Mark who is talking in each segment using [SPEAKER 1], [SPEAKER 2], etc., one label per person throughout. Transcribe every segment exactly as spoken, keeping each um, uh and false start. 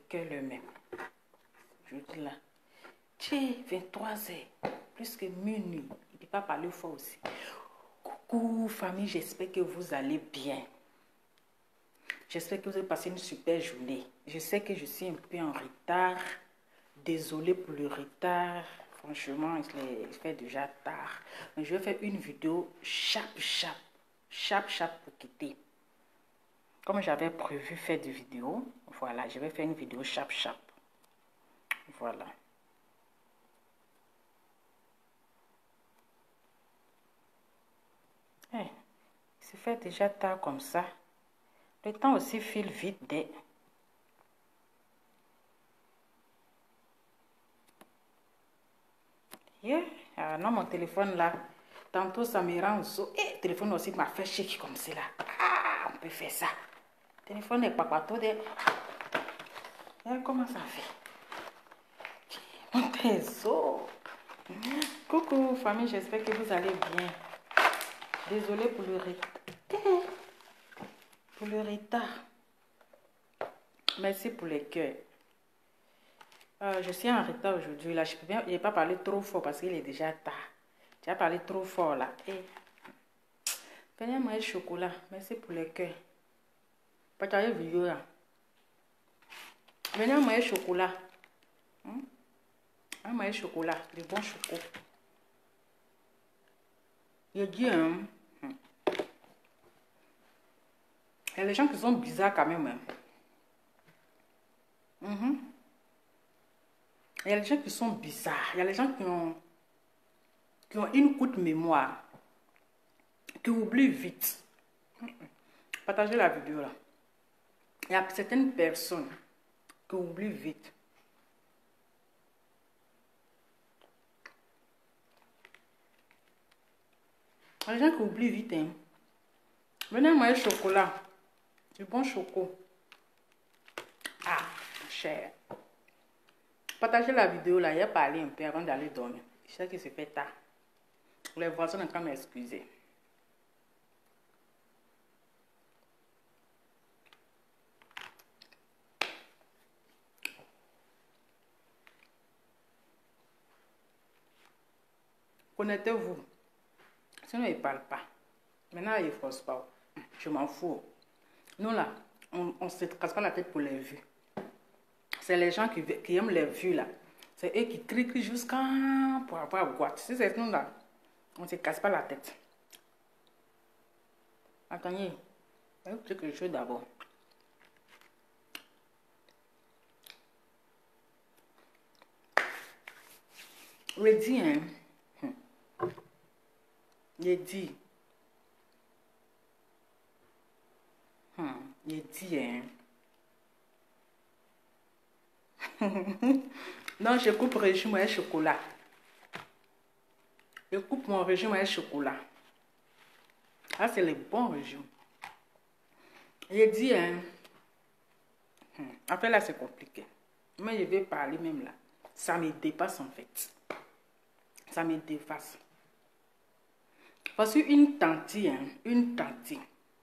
[SPEAKER 1] cœur le même. Je dis là. Tiens, vingt-trois heures, plus que minuit. Il ne peut pas parler fort aussi. Coucou famille, j'espère que vous allez bien. J'espère que vous avez passé une super journée. Je sais que je suis un peu en retard. Désolée pour le retard. Franchement, il fait déjà tard. Mais je vais faire une vidéo chap chap. Chap chap pour quitter. Comme j'avais prévu faire des vidéos, voilà, je vais faire une vidéo chap chap. Voilà. Hey, il se fait déjà tard comme ça. Le temps aussi file vite dès. Yeah. Ah non, mon téléphone là, tantôt ça me rend zo. Et le téléphone aussi m'a fait chic comme cela. Ah, on peut faire ça. Le téléphone est pas tout de. Et comment ça fait? Mon trésor. Coucou famille, j'espère que vous allez bien. Désolée pour le retard. Pour le retard. Merci pour les cœurs. Euh, je suis en retard aujourd'hui. Là, je peux bien, je n'ai pas parlé trop fort parce qu'il est déjà tard. Tu as parlé trop fort là. Et venez manger chocolat. Merci pour les cœurs. Partagez vidéo là. Venez manger chocolat. Hum? Venez manger chocolat. Du bon chocolat. Je dis hein. Hum. Il y a des gens qui sont bizarres quand même. Hein. Mm-hmm. Il y a des gens qui sont bizarres. Il y a des gens qui ont, qui ont une courte mémoire. Qui oublient vite. Partagez la vidéo là. Il y a certaines personnes qui oublient vite. Il y a des gens qui oublient vite. Hein. Venez manger chocolat. Du bon chocolat. Ah, cher. Partagez la vidéo là. Il a parlé un peu avant d'aller dormir. Je sais que c'est fait tard. Les voisins n'ont qu'à m'excuser. Connectez-vous. Sinon, il ne parle pas. Maintenant, il ne force pas. Je m'en fous. Nous, là, on ne se casse pas la tête pour les vues. C'est les gens qui, qui aiment les vues, là. C'est eux qui crient jusqu'à pour avoir boîte. Si c'est nous, là, on ne se casse pas la tête. Attendez. Je vais vous dire quelque chose d'abord. Je dis, hein. Je dis. Hmm, je dis, hein. Non, je coupe régime et chocolat. Je coupe mon régime et chocolat. Ah, c'est le bon régime. Je dis, hein. Hmm. Après là, c'est compliqué. Mais je vais parler même là. Ça me dépasse en fait. Ça me dépasse. Parce qu'une tantine, hein, une tantine.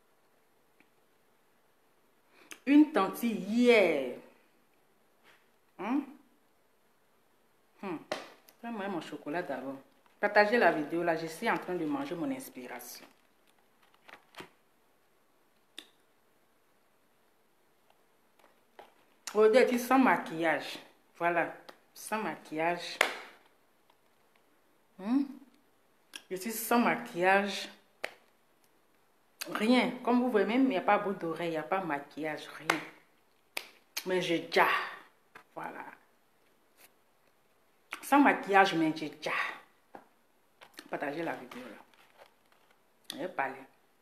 [SPEAKER 1] Une tantine hier. Hum? Hum. Fais-moi mon chocolat d'abord. Partagez la vidéo là. Je suis en train de manger mon inspiration. Aujourd'hui, sans maquillage. Voilà. Sans maquillage. Hum? Je suis sans maquillage. Rien. Comme vous voyez, même il n'y a pas bout d'oreille, il n'y a pas maquillage, rien. Mais j'ai déjà. Voilà. Sans maquillage, mais j'ai déjà. Partagez la vidéo là. Je vais parler.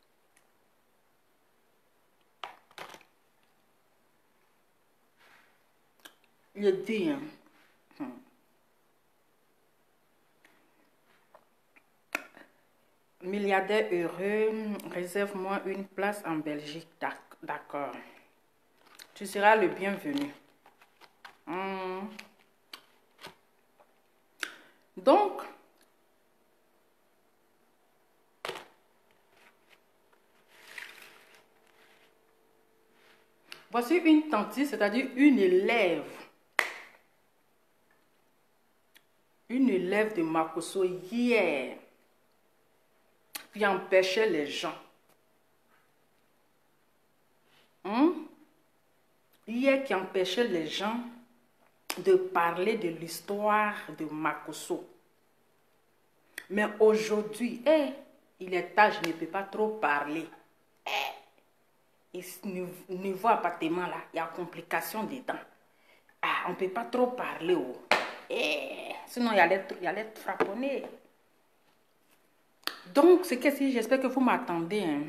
[SPEAKER 1] Je dis, hein. Hmm. Milliardaire heureux, réserve-moi une place en Belgique. D'accord. Tu seras le bienvenu. Hum. Donc, Voici une tante, c'est-à-dire une élève. Une élève de Makosso hier qui empêchait les gens. Hein? Hier qui empêchait les gens de parler de l'histoire de Makosso. Mais aujourd'hui, hey, il est tard, je ne peux pas trop parler. Hey, et niveau appartement là, il y a complication dedans. Ah, on ne peut pas trop parler. Oh. Hey, sinon, il y allait, il y allait frapponner. Donc, c'est que si j'espère que vous m'attendez. Hein.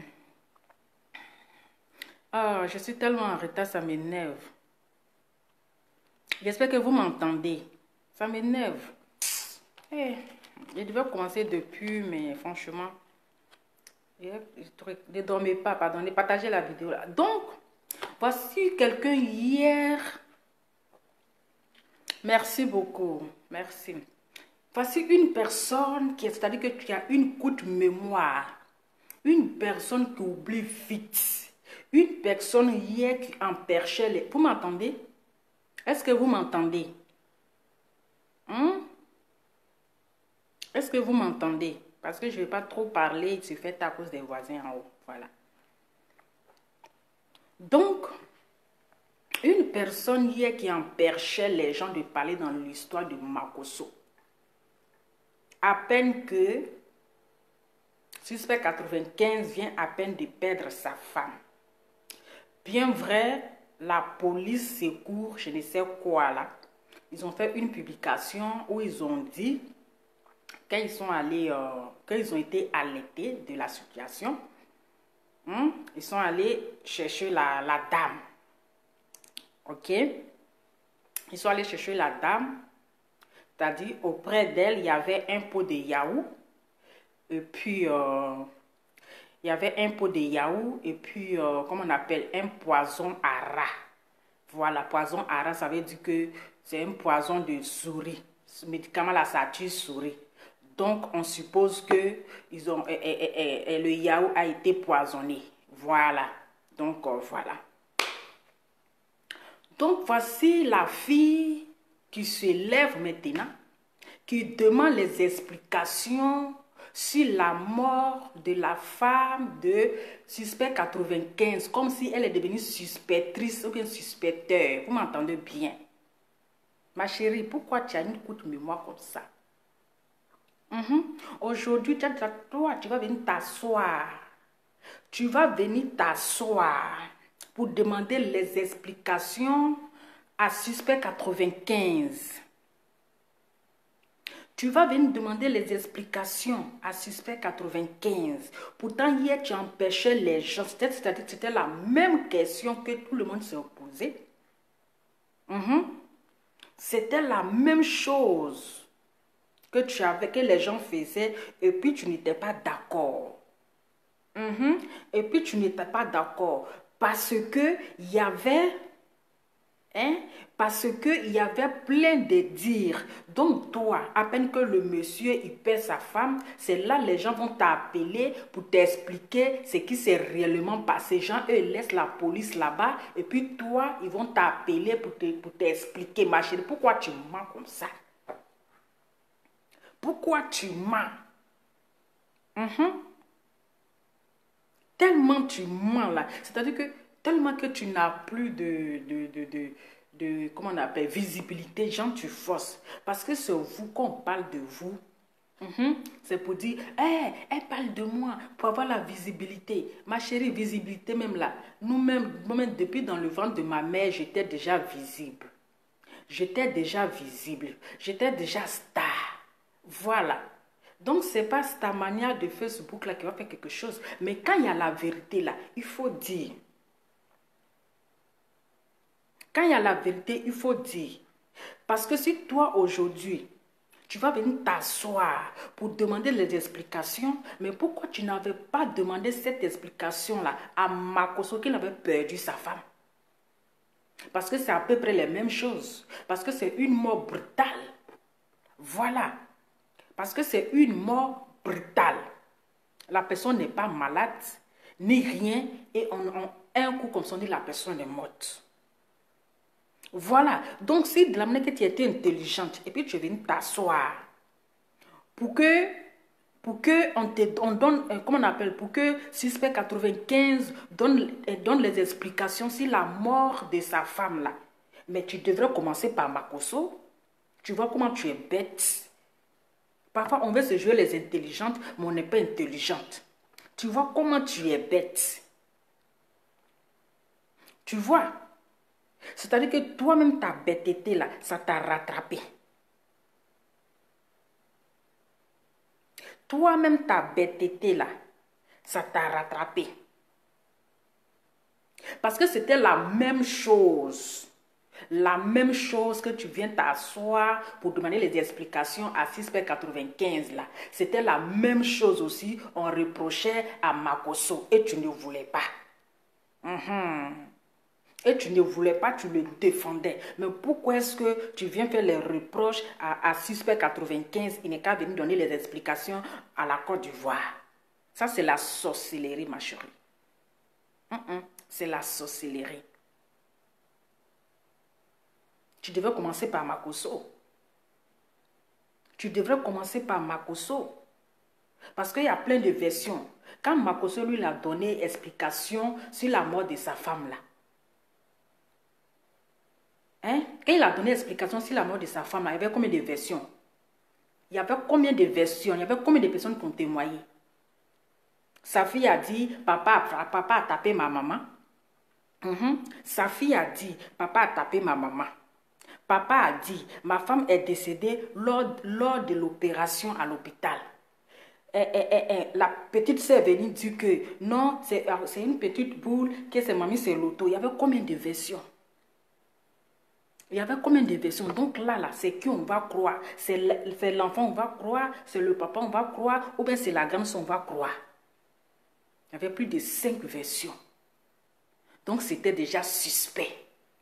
[SPEAKER 1] Ah, je suis tellement en retard, ça m'énerve. J'espère que vous m'entendez. Ça m'énerve. Hey, je devais commencer depuis, mais franchement, je ne dormais pas, pardon, partagez la vidéo là. Donc, voici quelqu'un hier. Merci beaucoup, merci. Voici une personne qui est, c'est-à-dire que tu as une courte mémoire. Une personne qui oublie vite. Une personne hier qui emperchait les... Vous m'entendez? Est-ce que vous m'entendez? Hein? Est-ce que vous m'entendez? Parce que je ne vais pas trop parler, il se fait à cause des voisins en haut. Voilà. Donc, une personne hier qui emperchait les gens de parler dans l'histoire de Makosso. À peine que suspect quatre-vingt-quinze vient à peine de perdre sa femme. Bien vrai, la police secours, je ne sais quoi là. Ils ont fait une publication où ils ont dit qu'ils sont allés, euh, qu'ils ont été alertés de la situation. Hein? Ils sont allés chercher la, la dame. Ok? Ils sont allés chercher la dame. C'est-à-dire, auprès d'elle, il y avait un pot de yaourt. Et puis, euh, il y avait un pot de yaourt. Et puis, euh, comment on appelle? Un poison à rat. Voilà, poison à rat, ça veut dire que c'est un poison de souris. Ce médicament là, ça tue souris. Donc, on suppose que ils ont, et, et, et, et le yaourt a été poisonné. Voilà. Donc, euh, voilà. Donc, voici la fille qui se lève maintenant, qui demande les explications sur la mort de la femme de suspect quatre-vingt-quinze, comme si elle est devenue suspectrice ou bien suspecteur. Vous m'entendez bien? Ma chérie, pourquoi tu as une courte mémoire comme ça? Mm-hmm. Aujourd'hui, toi, tu vas venir t'asseoir. Tu vas venir t'asseoir pour demander les explications à suspect quatre-vingt-quinze. Tu vas venir demander les explications à suspect quatre-vingt-quinze. Pourtant, hier, tu empêchais les gens. C'est-à-dire que c'était la même question que tout le monde s'est posé. Mm-hmm. C'était la même chose que tu avais, que les gens faisaient, et puis tu n'étais pas d'accord. Mm-hmm. Et puis tu n'étais pas d'accord parce que il y avait, hein, parce que il y avait plein de dires. Donc toi, à peine que le monsieur il perd sa femme, c'est là les gens vont t'appeler pour t'expliquer ce qui s'est réellement passé. Les gens eux laissent la police là-bas et puis toi ils vont t'appeler pour te, pour t'expliquer. Ma chérie, pourquoi tu mens comme ça? Pourquoi tu mens? Mm-hmm. Tellement tu mens là, c'est-à-dire que tellement que tu n'as plus de, de, de, de, de, comment on appelle, visibilité, gens tu forces. Parce que c'est vous qu'on parle de vous. Mm-hmm. C'est pour dire, hey, elle parle de moi, pour avoir la visibilité. Ma chérie, visibilité même là, nous-mêmes, nous-mêmes depuis dans le ventre de ma mère, j'étais déjà visible. J'étais déjà visible. J'étais déjà star. Voilà. Donc, ce n'est pas ta manière de Facebook là qui va faire quelque chose. Mais quand il y a la vérité là, il faut dire. Quand il y a la vérité, il faut dire. Parce que si toi, aujourd'hui, tu vas venir t'asseoir pour demander les explications, mais pourquoi tu n'avais pas demandé cette explication-là à Makosso qui avait perdu sa femme? Parce que c'est à peu près les mêmes choses. Parce que c'est une mort brutale. Voilà. Parce que c'est une mort brutale. La personne n'est pas malade, ni rien, et on, on, Un coup, comme ça, on dit la personne est morte. Voilà. Donc, si de la manière que tu étais intelligente, et puis tu es venue t'asseoir, pour que, pour que on te on donne, euh, comment on appelle, pour que suspect quatre-vingt-quinze donne, euh, donne les explications sur la mort de sa femme là. Mais tu devrais commencer par Makosso. Tu vois comment tu es bête. Parfois, on veut se jouer les intelligentes, mais on n'est pas intelligente. Tu vois comment tu es bête. Tu vois. C'est-à-dire que toi-même, ta bêteté là, ça t'a rattrapé. Toi-même, ta bêteté là, ça t'a rattrapé. Parce que c'était la même chose. La même chose que tu viens t'asseoir pour demander les explications à six quatre-vingt-quinze là. C'était la même chose aussi. On reprochait à Makosso et tu ne voulais pas. Mm-hmm. Et tu ne voulais pas, tu le défendais. Mais pourquoi est-ce que tu viens faire les reproches à, à Suspect quatre-vingt-quinze? Il n'est qu'à venir donner les explications à la Côte d'Ivoire. Ça, c'est la sorcellerie, ma chérie. Mm-mm. C'est la sorcellerie. Tu devrais commencer par Makosso. Tu devrais commencer par Makosso. Parce qu'il y a plein de versions. Quand Makosso lui a donné explication sur la mort de sa femme là. Hein? Quand il a donné explication sur la mort de sa femme là, il y avait combien de versions? Il y avait combien de versions? Il y avait combien de personnes qui ont témoigné? Sa fille a dit, papa, papa a tapé ma maman. Mm-hmm. Sa fille a dit, papa a tapé ma maman. Papa a dit, ma femme est décédée lors, lors de l'opération à l'hôpital. Eh, eh, eh, eh, la petite sœur est venue dire que non, c'est une petite boule, que c'est mamie, c'est l'auto. Il y avait combien de versions? Il y avait combien de versions? Donc là, là, c'est qui on va croire? C'est l'enfant on va croire? C'est le papa on va croire? Ou bien c'est la grande on va croire? Il y avait plus de cinq versions. Donc c'était déjà suspect.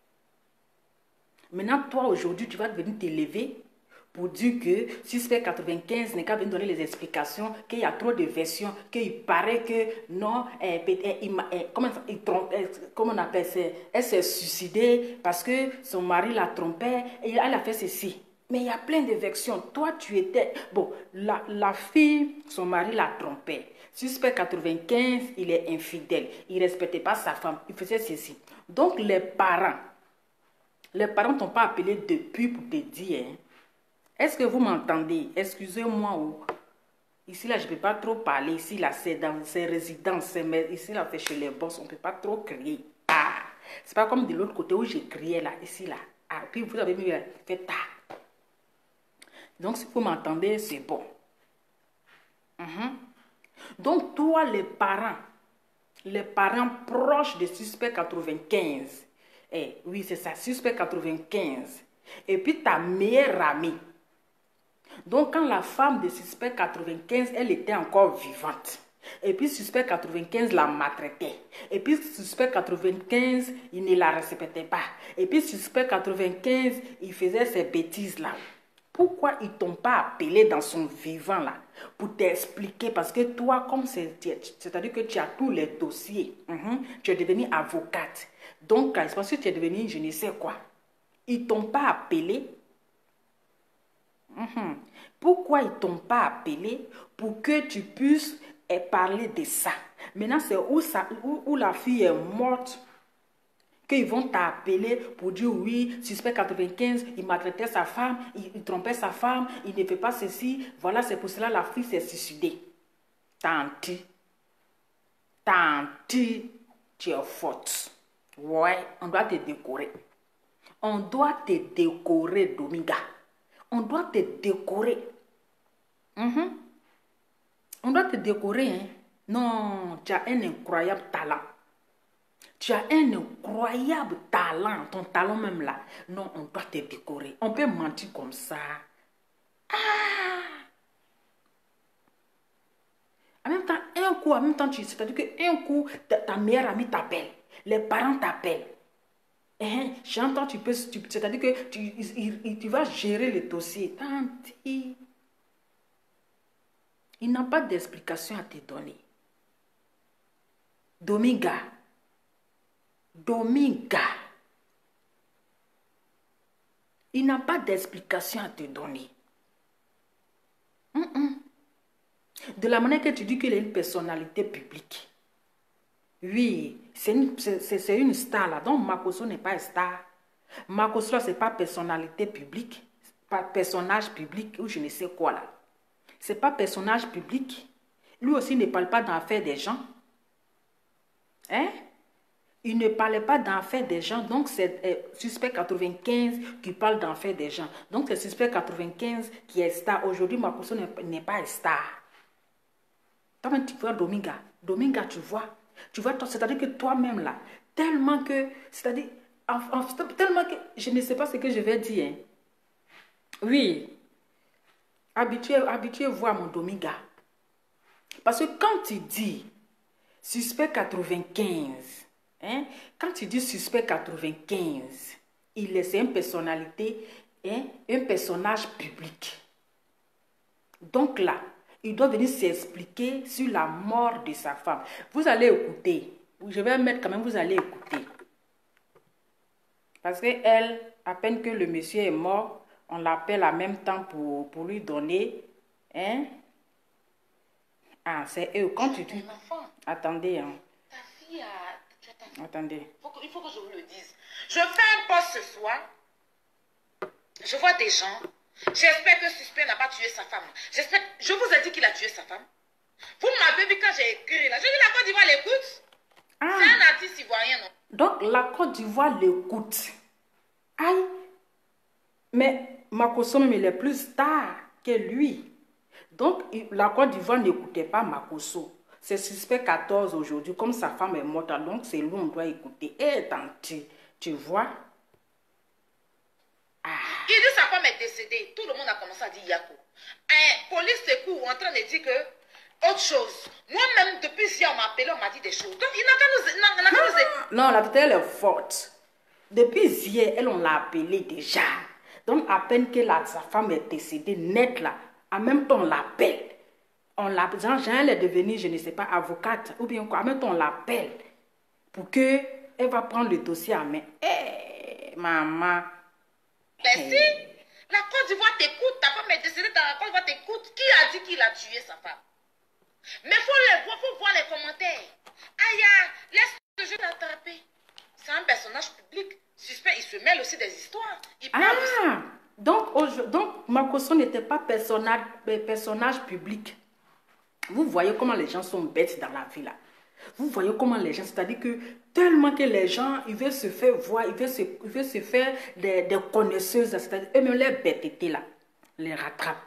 [SPEAKER 1] Maintenant, toi, aujourd'hui, tu vas venir t'élever pour dire que Suspect quatre-vingt-quinze n'est qu'à venir donner les explications, qu'il y a trop de versions, qu'il paraît que non, elle, elle, elle, elle, comment, elle, elle, comment on appelle ça, elle s'est suicidée parce que son mari la trompait et elle a fait ceci. Mais il y a plein de versions. Toi, tu étais... Bon, la, la fille, son mari la trompait. Suspect quatre-vingt-quinze, il est infidèle. Il ne respectait pas sa femme. Il faisait ceci. Donc, les parents... Les parents ne t'ont pas appelé depuis pour te dire, hein, est-ce que vous m'entendez? Excusez-moi. Ici, là, je ne peux pas trop parler. Ici, là, c'est dans ces résidences. Mais ici, là, c'est chez les boss. On ne peut pas trop crier. Ah, c'est pas comme de l'autre côté où j'ai crié, là. Ici, là. Ah, puis vous avez mis, fait ta. Donc, si vous m'entendez, c'est bon. Mm-hmm. Donc, toi, les parents, les parents proches de Suspect quatre-vingt-quinze, eh, oui, c'est ça, Suspect quatre-vingt-quinze. Et puis ta meilleure amie. Donc, quand la femme de Suspect quatre-vingt-quinze, elle était encore vivante. Et puis Suspect quatre-vingt-quinze la maltraitait. Et puis Suspect quatre-vingt-quinze, il ne la respectait pas. Et puis Suspect quatre-vingt-quinze, il faisait ces bêtises-là. Pourquoi ils ne t'ont pas appelé dans son vivant là pour t'expliquer? Parce que toi, comme c'est-à-dire que tu as tous les dossiers, mm-hmm, tu es devenue avocate. Donc, c'est parce que tu es devenue je ne sais quoi. Ils ne t'ont pas appelé. Mm-hmm. Pourquoi ils ne t'ont pas appelé? Pour que tu puisses eh, parler de ça. Maintenant, c'est où, où, où la fille est morte qu'ils vont t'appeler pour dire oui, Suspect quatre-vingt-quinze, il maltraitait sa femme, il, il trompait sa femme, il ne fait pas ceci. Voilà, c'est pour cela que la fille s'est suicidée. Tanti. Tanti, tu es faute. Ouais, on doit te décorer. On doit te décorer, Dominga. On doit te décorer. Mm-hmm. On doit te décorer, hein. Non, tu as un incroyable talent. Tu as un incroyable talent, ton talent même là. Non, on doit te décorer. On peut mentir comme ça. Ah! En même temps, un coup, en même temps, c'est-à-dire qu'un coup, ta, ta meilleure amie t'appelle. Les parents t'appellent. Eh, j'entends, tu peux, c'est-à-dire que tu, il, il, tu vas gérer le dossier. Tanti. Il n'a pas d'explication à te donner. Dominga. Dominga, il n'a pas d'explication à te donner. Mm -mm. De la manière que tu dis qu'il est une personnalité publique. Oui, c'est une, une star là. Donc Makosso n'est pas une star. Makosso, ce n'est pas personnalité publique. Pas personnage public ou je ne sais quoi là. Ce n'est pas personnage public. Lui aussi ne parle pas d'affaires des gens. Hein? Il ne parlait pas d'affaires des gens. Donc c'est euh, Suspect quatre-vingt-quinze qui parle d'affaires des gens. Donc c'est Suspect quatre-vingt-quinze qui est star. Aujourd'hui, Makosso n'est pas un star. Toi-même, tu vois Dominga. Dominga, tu vois. Tu vois, c'est-à-dire que toi-même là, tellement que, c'est-à-dire, en, en, tellement que, je ne sais pas ce que je vais dire. Hein. Oui. Habituez-vous habituez à mon Dominga. Parce que quand tu dis Suspect quatre-vingt-quinze, hein, quand tu dis Suspect quatre-vingt-quinze, il est une personnalité, hein, un personnage public. Donc là, il doit venir s'expliquer sur la mort de sa femme. Vous allez écouter. Je vais mettre quand même, vous allez écouter. Parce que elle, à peine que le monsieur est mort, on l'appelle en même temps pour, pour lui donner. Hein? Ah, c'est eux. Quand tu dis... Attendez. Hein.
[SPEAKER 2] Ta fille a...
[SPEAKER 1] Attendez.
[SPEAKER 2] Faut que, il faut que je vous le dise. Je fais un poste ce soir. Je vois des gens. J'espère que Suspect n'a pas tué sa femme. J'espère. Je vous ai dit qu'il a tué sa femme. Vous m'avez vu quand j'ai écrit là. J'ai dit la Côte d'Ivoire l'écoute. Ah. C'est un artiste ivoirien, non?
[SPEAKER 1] Donc la Côte d'Ivoire l'écoute. Aïe. Mais Makosso même il est plus star que lui. Donc la Côte d'Ivoire n'écoutait pas Makosso. C'est Suspect quatorze aujourd'hui. Comme sa femme est morte, donc c'est lui on doit écouter. Et tu, tu vois.
[SPEAKER 2] Ah. Il dit sa femme est décédée. Tout le monde a commencé à dire Yako. Un police secours en train de dire que autre chose. Moi-même, depuis hier, on m'a appelé, on m'a dit des choses. Donc, il n'a qu'à nous, nous écouter.
[SPEAKER 1] Non, la tête, elle est forte. Depuis hier, elle, on l'a appelée déjà. Donc, à peine que la, sa femme est décédée, net là, en même temps, on l'appelle. On l'appelle. Jean, elle est devenue, je ne sais pas, avocate, ou bien quoi. En même temps, on l'appelle. Pour que elle va prendre le dossier en main. Eh, hey, maman.
[SPEAKER 2] Mais hey. Si la Côte d'Ivoire t'écoute, ta femme est décédée, la Côte d'Ivoire t'écoute, qui a dit qu'il a tué sa femme? Mais il faut les voir, faut voir les commentaires. Aïe, laisse le jeu l'attraper. C'est un personnage public. Suspect, il se mêle aussi des histoires. Il parle
[SPEAKER 1] ah,
[SPEAKER 2] aussi.
[SPEAKER 1] Donc, donc Makosso n'était pas personnage, personnage public. Vous voyez comment les gens sont bêtes dans la vie là. Vous voyez comment les gens, c'est-à-dire que tellement que les gens, ils veulent se faire voir, ils veulent se, ils veulent se faire des, des connaisseuses, c'est-à-dire eux-mêmes les bêtetés là, les rattrapent.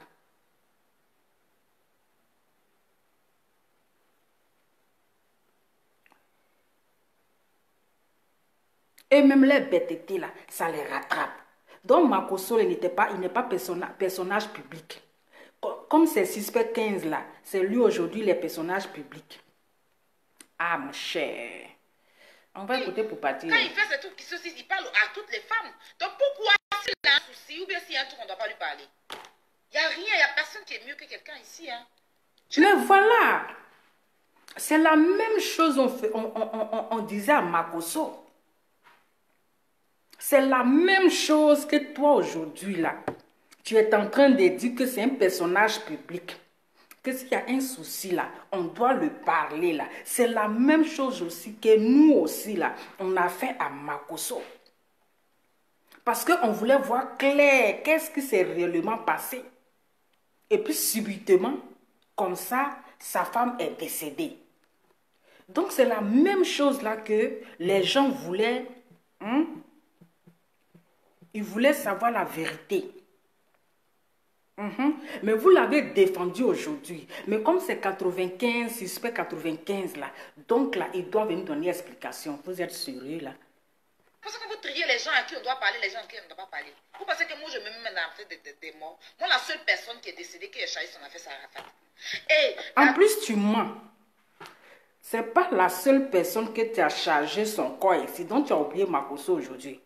[SPEAKER 1] Et même les bêtetés là, ça les rattrape. Donc Makosso n'était pas, il n'est pas personna, personnage public. Comme c'est Suspect quinze là, c'est lui aujourd'hui les personnages publics. Ah mon cher. On va écouter pour partir.
[SPEAKER 2] Quand il fait ce truc, il parle à toutes les femmes. Donc pourquoi s'il a un souci ou bien s'il y a un truc, on ne doit pas lui parler? Il n'y a rien, il n'y a personne qui est mieux que quelqu'un ici. Hein.
[SPEAKER 1] Mais voilà. C'est la même chose on, fait, on, on, on, on disait à Makosso. C'est la même chose que toi aujourd'hui là. Tu es en train de dire que c'est un personnage public. Que s'il y a un souci là, on doit le parler là. C'est la même chose aussi que nous aussi là, on a fait à Makosso. Parce qu'on voulait voir clair qu'est-ce qui s'est réellement passé. Et puis subitement, comme ça, sa femme est décédée. Donc c'est la même chose là que les gens voulaient... Hein, ils voulaient savoir la vérité. Mm-hmm. Mais vous l'avez défendu aujourd'hui. Mais comme c'est quatre-vingt-quinze, Suspect quatre-vingt-quinze là, donc là, il doit venir donner explication. Vous êtes sérieux là?
[SPEAKER 2] Parce que vous triez les gens à qui on doit parler, les gens à qui on ne doit pas parler. Vous pensez que moi je me mets dans l'affaire des, des, des morts? Moi, la seule personne qui est décédée, qui a chargé son affaire, c'est Arafat. Et
[SPEAKER 1] en
[SPEAKER 2] la...
[SPEAKER 1] plus, tu mens. C'est pas la seule personne que tu as chargé son corps ici. Donc tu as oublié Makosso aujourd'hui.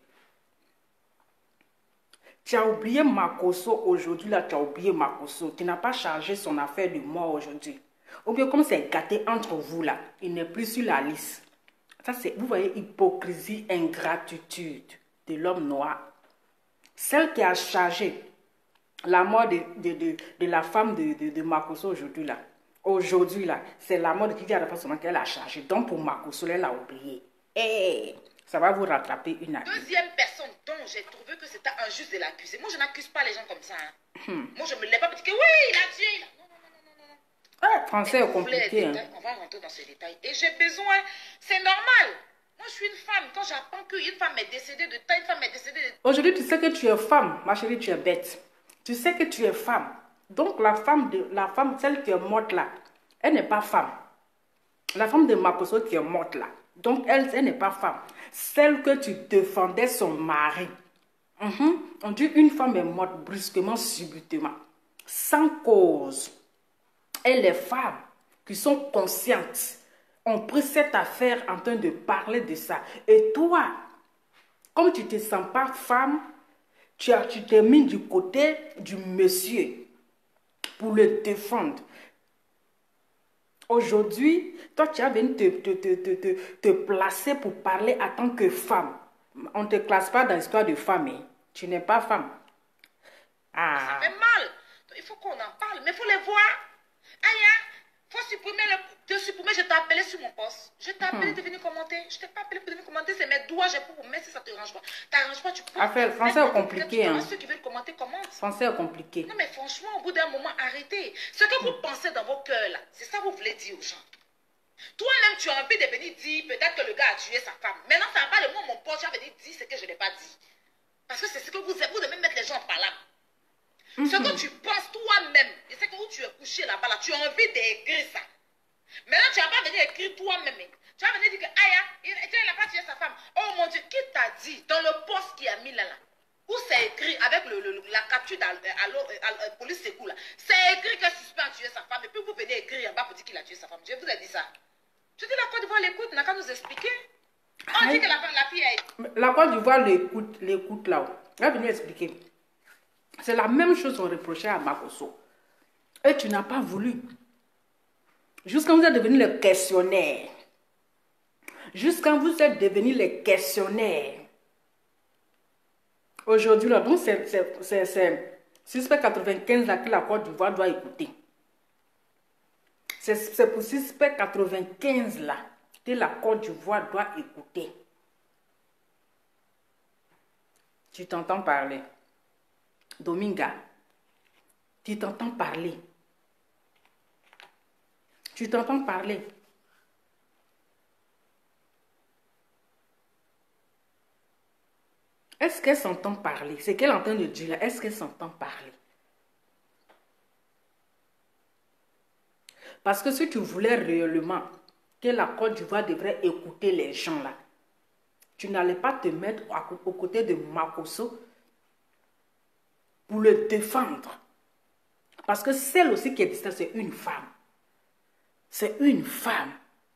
[SPEAKER 1] Tu as oublié Makosso aujourd'hui, là, tu as oublié Makosso. Tu n'as pas chargé son affaire de mort aujourd'hui. Ou bien comme c'est gâté entre vous là, il n'est plus sur la liste. Ça, c'est, vous voyez, hypocrisie, ingratitude de l'homme noir. Celle qui a chargé la mort de, de, de, de la femme de, de, de Makosso aujourd'hui, là. Aujourd'hui, là, c'est la mort de Kiki Arafat seulement qu'elle a chargé. Donc, pour Makosso, elle a oublié. Et ça va vous rattraper une année.
[SPEAKER 2] Deuxième personne dont j'ai trouvé que c'était injuste de l'accuser. Moi, je n'accuse pas les gens comme ça. Hein. Hmm. Moi, je ne me lève pas pour dire que oui, il a tué. Il a... Non, non, non, non, non.
[SPEAKER 1] Ah, français est compliqué. Hein.
[SPEAKER 2] On va rentrer dans ces détails. Et j'ai besoin, c'est normal. Moi, je suis une femme. Quand j'apprends qu'une femme est décédée de temps, une femme est décédée de...
[SPEAKER 1] Aujourd'hui, tu sais que tu es femme. Ma chérie, tu es bête. Tu sais que tu es femme. Donc, la femme, de, la femme, celle qui est morte là, elle n'est pas femme. La femme de Makosso qui est morte là. Donc, elle, elle n'est pas femme. Celle que tu défendais son mari. Mm-hmm. On dit une femme est morte brusquement, subitement. Sans cause. Et les femmes qui sont conscientes ont pris cette affaire en train de parler de ça. Et toi, comme tu ne te sens pas femme, tu as, tu t'es mis du côté du monsieur pour le défendre. Aujourd'hui, toi, tu as venu te, te, te, te, te, te placer pour parler en tant que femme. On ne te classe pas dans l'histoire de femme. Hein. Tu n'es pas femme.
[SPEAKER 2] Ah. Ça fait mal. Il faut qu'on en parle, mais il faut les voir. Aïe, il faut supprimer le... Te supprimer, je t'ai appelé sur mon poste. Je t'ai appelé hmm. de venir commenter. Je ne t'ai pas appelé pour venir commenter. C'est mes doigts, j'ai pour mettre si ça ne te range pas. T'arrange pas, tu peux.
[SPEAKER 1] Affaire, français est compliqué. Hein.
[SPEAKER 2] Ceux qui veulent commenter, commentent.
[SPEAKER 1] Français est compliqué.
[SPEAKER 2] Non, mais franchement, au bout d'un moment, arrêtez. Ce que vous hmm. pensez dans vos cœurs, là, c'est ça que vous voulez dire aux gens. Toi-même, tu as envie de venir dire peut-être que le gars a tué sa femme. Maintenant, ça va pas le mot, mon pote, tu vas venir dire ce que je n'ai pas dit. Parce que c'est ce que vous êtes. Vous devez mettre les gens par là. Mm-hmm. Ce que tu penses toi-même, et c'est que où tu es couché là-bas, là, tu as envie d'écrire ça. Maintenant, tu vas pas venir écrire toi-même. Tu vas venir dire que, aïe, il n'a pas tué sa femme. Oh mon Dieu, qui t'a dit dans le poste qui a mis là, là, où c'est écrit avec le, le, la capture de la police secours là, c'est écrit que suspect a tué sa femme, et puis vous venez écrire en bas pour dire qu'il a tué sa femme. Je vous ai dit ça. Tu dis la Côte d'Ivoire l'écoute, n'a qu'à nous expliquer. On dit que la, la fille est...
[SPEAKER 1] La Côte d'Ivoire l'écoute, l'écoute là. Elle va venir expliquer. C'est la même chose qu'on reprochait à Makosso. Et tu n'as pas voulu. Jusqu'à vous êtes devenus les questionnaires. Jusqu'à vous êtes devenus les questionnaires. Aujourd'hui, là, donc c'est suspect quatre-vingt-quinze là que la Côte d'Ivoire doit écouter. C'est pour suspect quatre-vingt-quinze là que la Côte d'Ivoire doit écouter. Tu t'entends parler. Dominga, tu t'entends parler. Tu t'entends parler. Est-ce qu'elle s'entend parler? C'est qu'elle est en train de dire là. Est-ce qu'elle s'entend parler? Parce que si tu voulais réellement que la Côte d'Ivoire devrait écouter les gens là, tu n'allais pas te mettre aux côtés de Makosso pour le défendre. Parce que celle aussi qui est distante, c'est une femme. C'est une femme.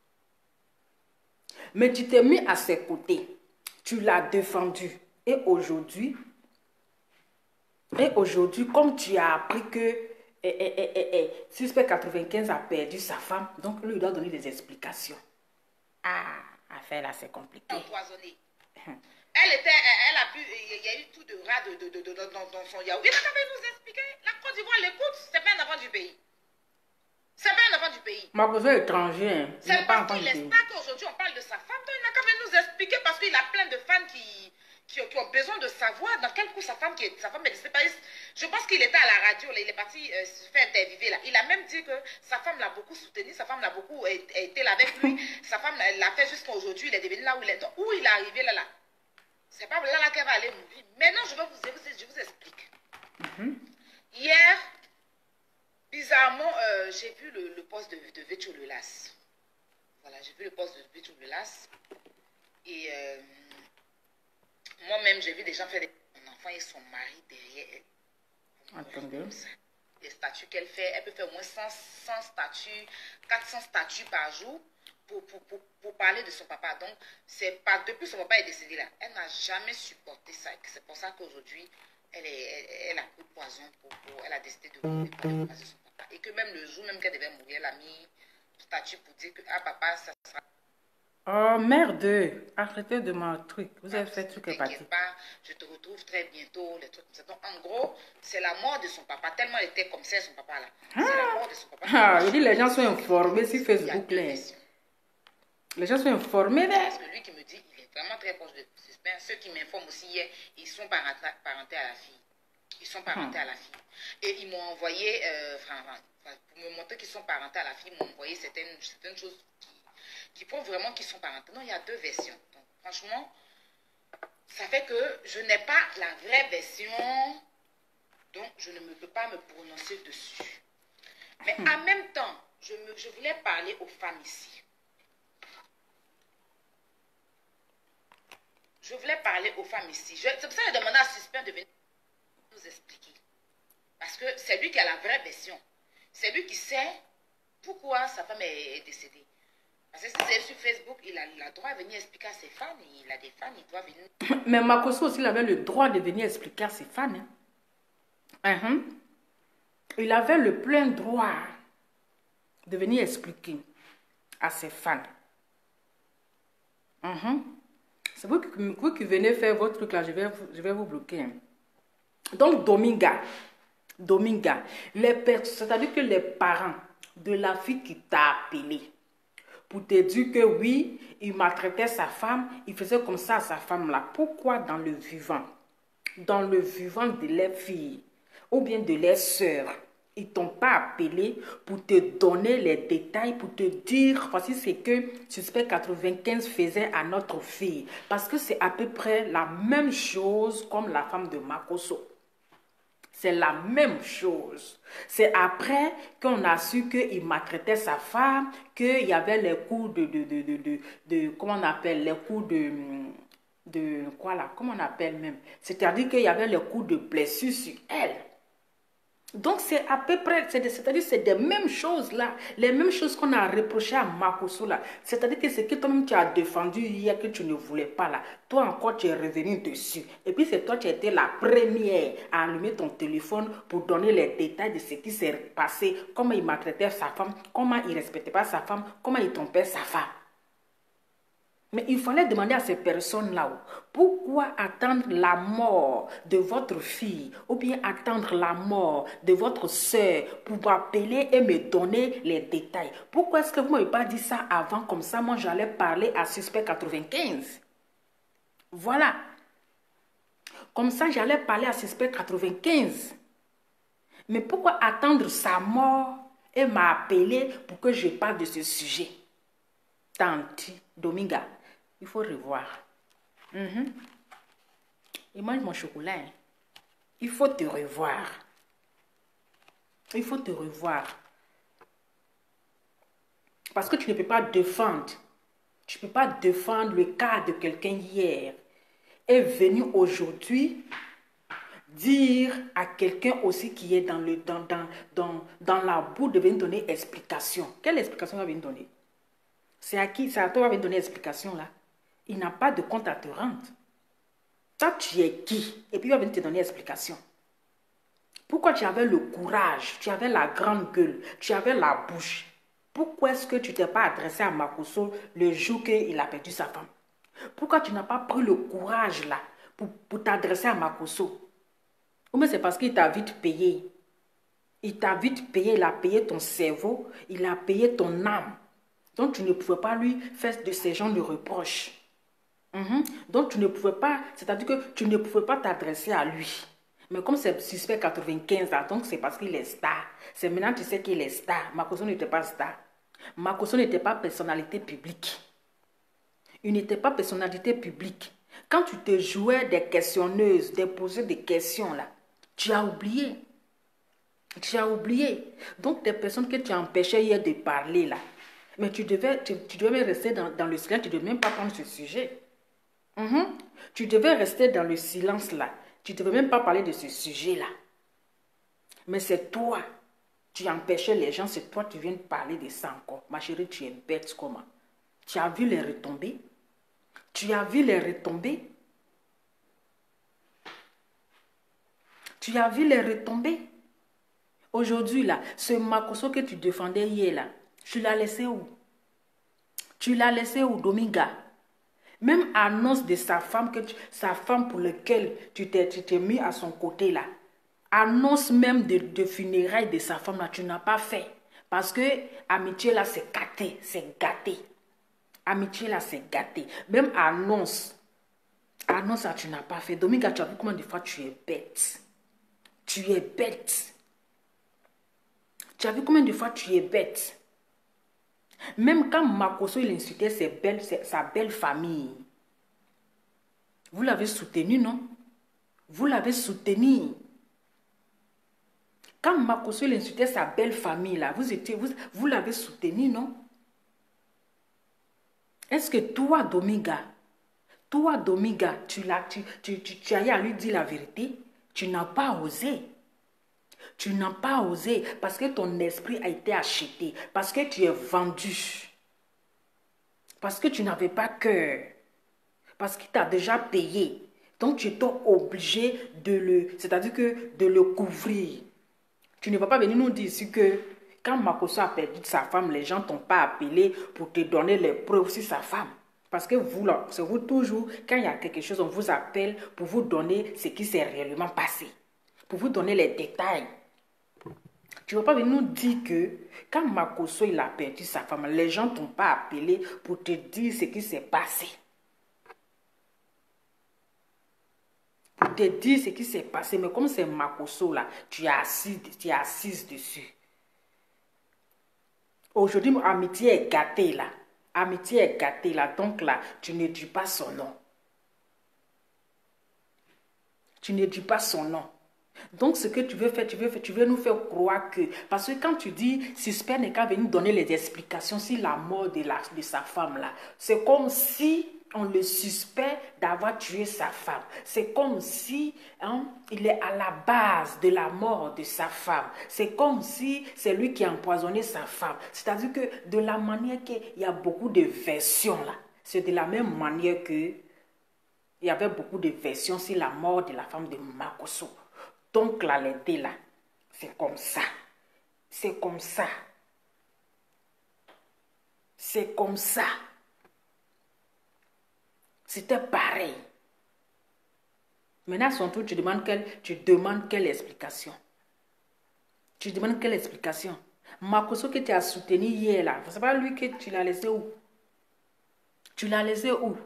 [SPEAKER 1] Mais tu t'es mis à ses côtés. Tu l'as défendu. Et aujourd'hui, et aujourd'hui, comme tu as appris que eh, eh, eh, eh, eh, suspect quatre-vingt-quinze a perdu sa femme, donc lui, il doit donner des explications. Ah, affaire là, c'est compliqué.
[SPEAKER 2] Empoisonnée. Elle était, elle a pu, il y a eu tout de rat de, de, de, de, de, dans, dans son yaourt. Il n'a qu'à nous expliquer. La Côte d'Ivoire l'écoute, c'est pas un enfant du pays. C'est pas un enfant du pays.
[SPEAKER 1] Makosso est étranger. Hein.
[SPEAKER 2] C'est parce qu'il laisse pas qu'aujourd'hui on parle de sa femme. Donc il n'a qu'à nous expliquer parce qu'il a plein de fans qui, qui, qui ont besoin de savoir dans quel coup sa femme, qui est, sa femme est décédée. Je pense qu'il était à la radio, là, il est parti euh, se faire interviewer là. Il a même dit que sa femme l'a beaucoup soutenu, sa femme l'a beaucoup été là avec lui. Sa femme l'a fait jusqu'à aujourd'hui, il est devenu là où il est. Donc, où il est arrivé là, là. C'est pas là, là qu'elle va aller mourir. Maintenant, je vais vous, je, je vous explique. Mm-hmm. Hier, bizarrement, euh, j'ai vu le, le poste de, de Vétio Lelas. Voilà, j'ai vu le poste de Vétio Lelas. Et euh, moi-même, j'ai vu des gens faire des... Mon enfant et son mari derrière elle.
[SPEAKER 1] Attendez.
[SPEAKER 2] Les statuts qu'elle fait, elle peut faire au moins cent, cent statuts, quatre cents statuts par jour. Pour, pour, pour, pour parler de son papa. Donc, c'est pas depuis son papa est décédé là. Elle n'a jamais supporté ça. C'est pour ça qu'aujourd'hui, elle, elle, elle a pris poison. Pour, pour, elle a décidé de mourir pour de son papa. Et que même le jour même qu'elle devait mourir, elle a mis statut pour dire que ah, papa, ça sera
[SPEAKER 1] Oh merde, arrêtez de m'en truc. Vous avez fait truc et parti.
[SPEAKER 2] T'inquiète pas, je te retrouve très bientôt, les trucs comme ça. Donc, en gros, c'est la mort de son papa. Tellement il était comme ça, son papa là. C'est la mort de son papa.
[SPEAKER 1] Ah, je dis les gens sont informés sur Facebook là. Les gens sont informés là.
[SPEAKER 2] Parce que lui qui me dit, il est vraiment très proche de suspect. Ceux qui m'informent aussi hier, ils sont parentés, parentés à la fille. Ils sont parentés à la fille. Et ils m'ont envoyé, euh, enfin, enfin, pour me montrer qu'ils sont parentés à la fille, ils m'ont envoyé certaines, certaines choses qui, qui prouvent vraiment qu'ils sont parentés. Non, il y a deux versions. Donc, franchement, ça fait que je n'ai pas la vraie version, donc je ne me peux pas me prononcer dessus. Mais en même temps, je, me, je voulais parler aux femmes ici. Je voulais parler aux femmes ici. C'est pour ça que j'ai demandé à Suspect de venir nous expliquer. Parce que c'est lui qui a la vraie version. C'est lui qui sait pourquoi sa femme est décédée. Parce que si c'est sur Facebook, il a le droit de venir expliquer à ses fans. Il a des fans, il doit venir.
[SPEAKER 1] Mais Makosso aussi, il avait le droit de venir expliquer à ses fans. Hein. Uh-huh. Il avait le plein droit de venir expliquer à ses fans. Uh-huh. C'est vous, vous qui venez faire votre truc là, je vais, je vais vous bloquer. Hein. Donc, Dominga, Dominga, c'est-à-dire que les parents de la fille qui t'a appelé pour te dire que oui, il maltraitait sa femme, il faisait comme ça à sa femme là. Pourquoi dans le vivant, dans le vivant de leurs filles ou bien de leurs sœurs, ils t'ont pas appelé pour te donner les détails, pour te dire voici ce que Suspect quatre-vingt-quinze faisait à notre fille. Parce que c'est à peu près la même chose comme la femme de Makosso. C'est la même chose. C'est après qu'on a su qu'il maltraitait sa femme, qu'il y avait les coups de, de, de, de, de, de, comment on appelle, les coups de, de, quoi là, comment on appelle même. C'est-à-dire qu'il y avait les coups de blessure sur elle. Donc, c'est à peu près, c'est-à-dire c'est des mêmes choses là, les mêmes choses qu'on a reproché à Makosso là. C'est-à-dire que ce que toi-même tu as défendu hier que tu ne voulais pas là, toi encore tu es revenu dessus. Et puis c'est toi qui as été la première à allumer ton téléphone pour donner les détails de ce qui s'est passé, comment il maltraitait sa femme, comment il ne respectait pas sa femme, comment il trompait sa femme. Mais il fallait demander à ces personnes-là, pourquoi attendre la mort de votre fille ou bien attendre la mort de votre soeur pour appeler et me donner les détails? Pourquoi est-ce que vous ne m'avez pas dit ça avant? Comme ça, moi, j'allais parler à Suspect quatre-vingt-quinze. Voilà. Comme ça, j'allais parler à Suspect quatre-vingt-quinze. Mais pourquoi attendre sa mort et m'appeler pour que je parle de ce sujet? Tante Dominga, il faut revoir. Mm-hmm. Et mange mon chocolat. Hein. Il faut te revoir. Il faut te revoir. Parce que tu ne peux pas défendre. Tu ne peux pas défendre le cas de quelqu'un hier. Et venir aujourd'hui dire à quelqu'un aussi qui est dans, le, dans, dans, dans, dans la boue de venir donner explication. Quelle explication va venir donner? C'est à qui? C'est à toi qui va venir donner explication là. Il n'a pas de compte à te rendre. Toi, tu es qui? Et puis il va venir te donner explication. Pourquoi tu avais le courage, tu avais la grande gueule, tu avais la bouche? Pourquoi est-ce que tu ne t'es pas adressé à Makosso le jour qu'il a perdu sa femme? Pourquoi tu n'as pas pris le courage là pour, pour t'adresser à Makosso? Ou bien c'est parce qu'il t'a vite payé. Il t'a vite payé, il a payé ton cerveau, il a payé ton âme. Donc tu ne pouvais pas lui faire de ces gens de reproches. Mm-hmm. Donc tu ne pouvais pas, c'est-à-dire que tu ne pouvais pas t'adresser à lui. Mais comme c'est Suspect quatre-vingt-quinze, donc c'est parce qu'il est star. C'est maintenant tu sais qu'il est star. Makosso n'était pas star. Makosso n'était pas personnalité publique. Il n'était pas personnalité publique. Quand tu te jouais des questionneuses, des posées des questions là, tu as oublié. Tu as oublié. Donc des personnes que tu as empêchées hier de parler là. Mais tu devais, tu, tu devais rester dans, dans le silence, tu ne devais même pas prendre ce sujet. Mm-hmm. Tu devais rester dans le silence là. Tu ne devais même pas parler de ce sujet-là. Mais c'est toi. Tu empêchais les gens, c'est toi qui viens de parler de ça encore. Ma chérie, tu es bête comment? Tu as vu les retombées? Tu as vu les retombées? Tu as vu les retombées? Aujourd'hui là, ce Makosso que tu défendais hier là, tu l'as laissé où? Tu l'as laissé où, Dominga? Même annonce de sa femme, que tu, sa femme pour laquelle tu t'es mis à son côté là. Annonce même de, de funérailles de sa femme là, tu n'as pas fait. Parce que amitié là, c'est gâté, c'est gâté. Amitié là, c'est gâté. Même annonce. Annonce là, tu n'as pas fait. Dominga, tu as vu combien de fois tu es bête? Tu es bête. Tu as vu combien de fois tu es bête? Même quand Makosso il insultait ses belles, ses, sa belle famille, vous l'avez soutenu, non? Vous l'avez soutenu. Quand Makosso il insultait sa belle famille, là, vous, étiez, vous, vous l'avez soutenu, non? Est-ce que toi, Dominga, toi, Dominga, tu, tu, tu, tu, tu as à lui dire la vérité? Tu n'as pas osé. Tu n'as pas osé parce que ton esprit a été acheté, parce que tu es vendu, parce que tu n'avais pas cœur, parce qu'il t'a déjà payé. Donc tu es obligé de le, c'est-à-dire que de le couvrir. Tu ne vas pas venir nous dire ici que quand Makosso a perdu sa femme, les gens ne t'ont pas appelé pour te donner les preuves sur sa femme. Parce que vous, là, c'est vous toujours, quand il y a quelque chose, on vous appelle pour vous donner ce qui s'est réellement passé. Pour vous donner les détails. Tu ne vas pas venir nous dire que quand Makosso il a perdu sa femme, les gens ne t'ont pas appelé pour te dire ce qui s'est passé. Pour te dire ce qui s'est passé. Mais comme c'est Makosso là, tu es assis, tu es assise dessus. Aujourd'hui, amitié est gâtée là. Amitié est gâtée là. Donc là, tu ne dis pas son nom. Tu ne dis pas son nom. Donc, ce que tu veux faire, tu veux, faire, tu veux nous faire croire que... Parce que quand tu dis, suspect n'est qu'à venir donner les explications sur la mort de, la, de sa femme là, c'est comme si on le suspect d'avoir tué sa femme. C'est comme si hein, il est à la base de la mort de sa femme. C'est comme si c'est lui qui a empoisonné sa femme. C'est-à-dire que de la manière qu'il y a beaucoup de versions là, c'est de la même manière que il y avait beaucoup de versions sur la mort de la femme de Makosso. Donc là, les deux là, c'est comme ça. C'est comme ça. C'est comme ça. C'était pareil. Maintenant, à son tour, tu demandes quelle, tu demandes quelle explication. Tu demandes quelle explication. Makosso que tu as soutenu hier là, c'est pas lui que tu l'as laissé où? Tu l'as laissé où?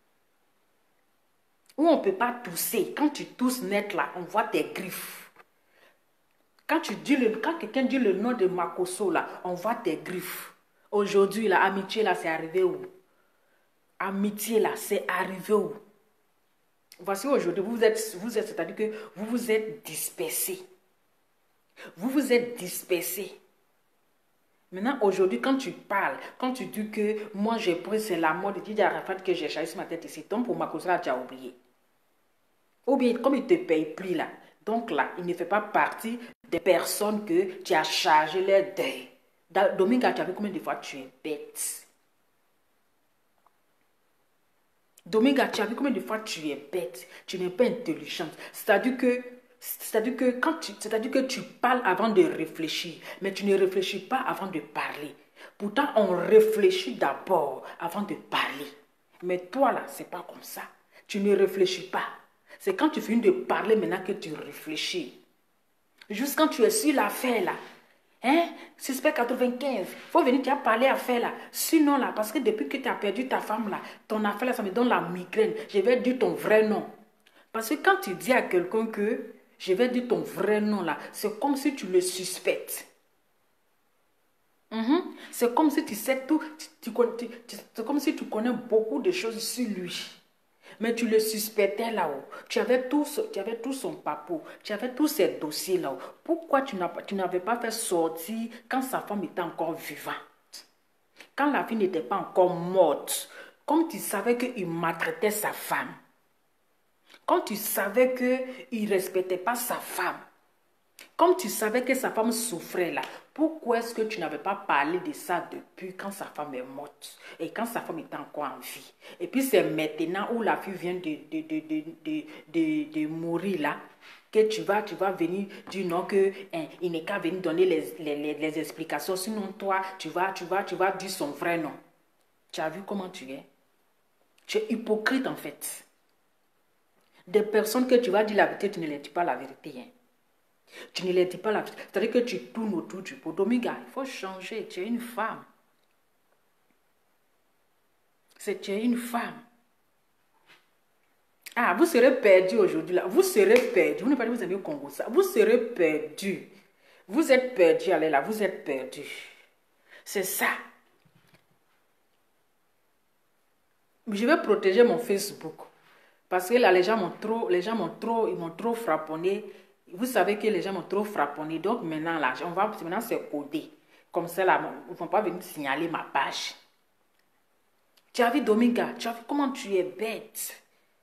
[SPEAKER 1] Où on ne peut pas tousser. Quand tu tousses net là, on voit tes griffes. Quand, tu dis le, quand quelqu'un dit le nom de Makosso là, on voit tes griffes. Aujourd'hui, la amitié là, c'est arrivé où? Amitié là, c'est arrivé où? Voici aujourd'hui, vous êtes, vous êtes, c'est-à-dire que vous vous êtes dispersés. Vous vous êtes dispersés. Maintenant, aujourd'hui, quand tu parles, quand tu dis que moi j'ai pris, c'est la mort de Didier Arafat que j'ai chargé sur ma tête ici, donc pour Makosso là, tu as oublié. Ou bien, comme il ne te paye plus là, donc là, il ne fait pas partie des personnes que tu as chargé leur deuil. Dominga, tu as vu combien de fois tu es bête? Dominga, tu as vu combien de fois tu es bête? Tu n'es pas intelligente. C'est-à-dire que, c'est-à-dire que, quand tu, c'est-à-dire que tu parles avant de réfléchir, mais tu ne réfléchis pas avant de parler. Pourtant, on réfléchit d'abord avant de parler. Mais toi là, c'est pas comme ça. Tu ne réfléchis pas. C'est quand tu finis de parler maintenant que tu réfléchis. Juste quand tu es sur l'affaire là. Hein? Suspect quatre-vingt-quinze. Il faut venir, tu as parlé affaire là. Sinon là, parce que depuis que tu as perdu ta femme là, ton affaire là, ça me donne la migraine. Je vais dire ton vrai nom. Parce que quand tu dis à quelqu'un que je vais dire ton vrai nom là, c'est comme si tu le suspectes. Mm-hmm. C'est comme si tu sais tout. Tu, tu, tu, tu, c'est comme si tu connais beaucoup de choses sur lui. Mais tu le suspectais là-haut. Tu avais tout, tu avais tout son papeau. Tu avais tous ses dossiers là-haut. Pourquoi tu n'avais pas fait sortir quand sa femme était encore vivante? Quand la fille n'était pas encore morte. Comme tu savais qu'il maltraitait sa femme. Comme tu savais qu'il ne respectait pas sa femme. Comme tu savais que sa femme souffrait là, pourquoi est-ce que tu n'avais pas parlé de ça depuis quand sa femme est morte et quand sa femme était encore en vie? Et puis c'est maintenant où la fille vient de, de, de, de, de, de, de mourir là, que tu vas, tu vas venir dire non, que hein, il n'est qu'à venir donner les, les, les, les explications, sinon toi, tu vas, tu vas, tu vas dire son vrai nom. Tu as vu comment tu es? Tu es hypocrite en fait. Des personnes que tu vas dire la vérité, tu ne leur dis pas la vérité. Hein. Tu ne leur dis pas la vérité. C'est-à-dire que tu tournes autour du pot. Dominga, il faut changer. Tu es une femme. C'est tu es une femme. Ah, vous serez perdu aujourd'hui là. Vous serez perdu. Vous ne parlez pas vous avez au Congo ça. Vous serez perdu. Vous êtes perdu, allez là. Vous êtes perdu. C'est ça. Je vais protéger mon Facebook. Parce que là, les gens m'ont trop, les gens m'ont trop, ils m'ont trop frapponné. Vous savez que les gens m'ont trop frapponné. Donc maintenant, là, on va maintenant se coder. Comme ça, là, ils ne vont pas venir signaler ma page. Tu as vu, Dominga, tu as vu comment tu es bête.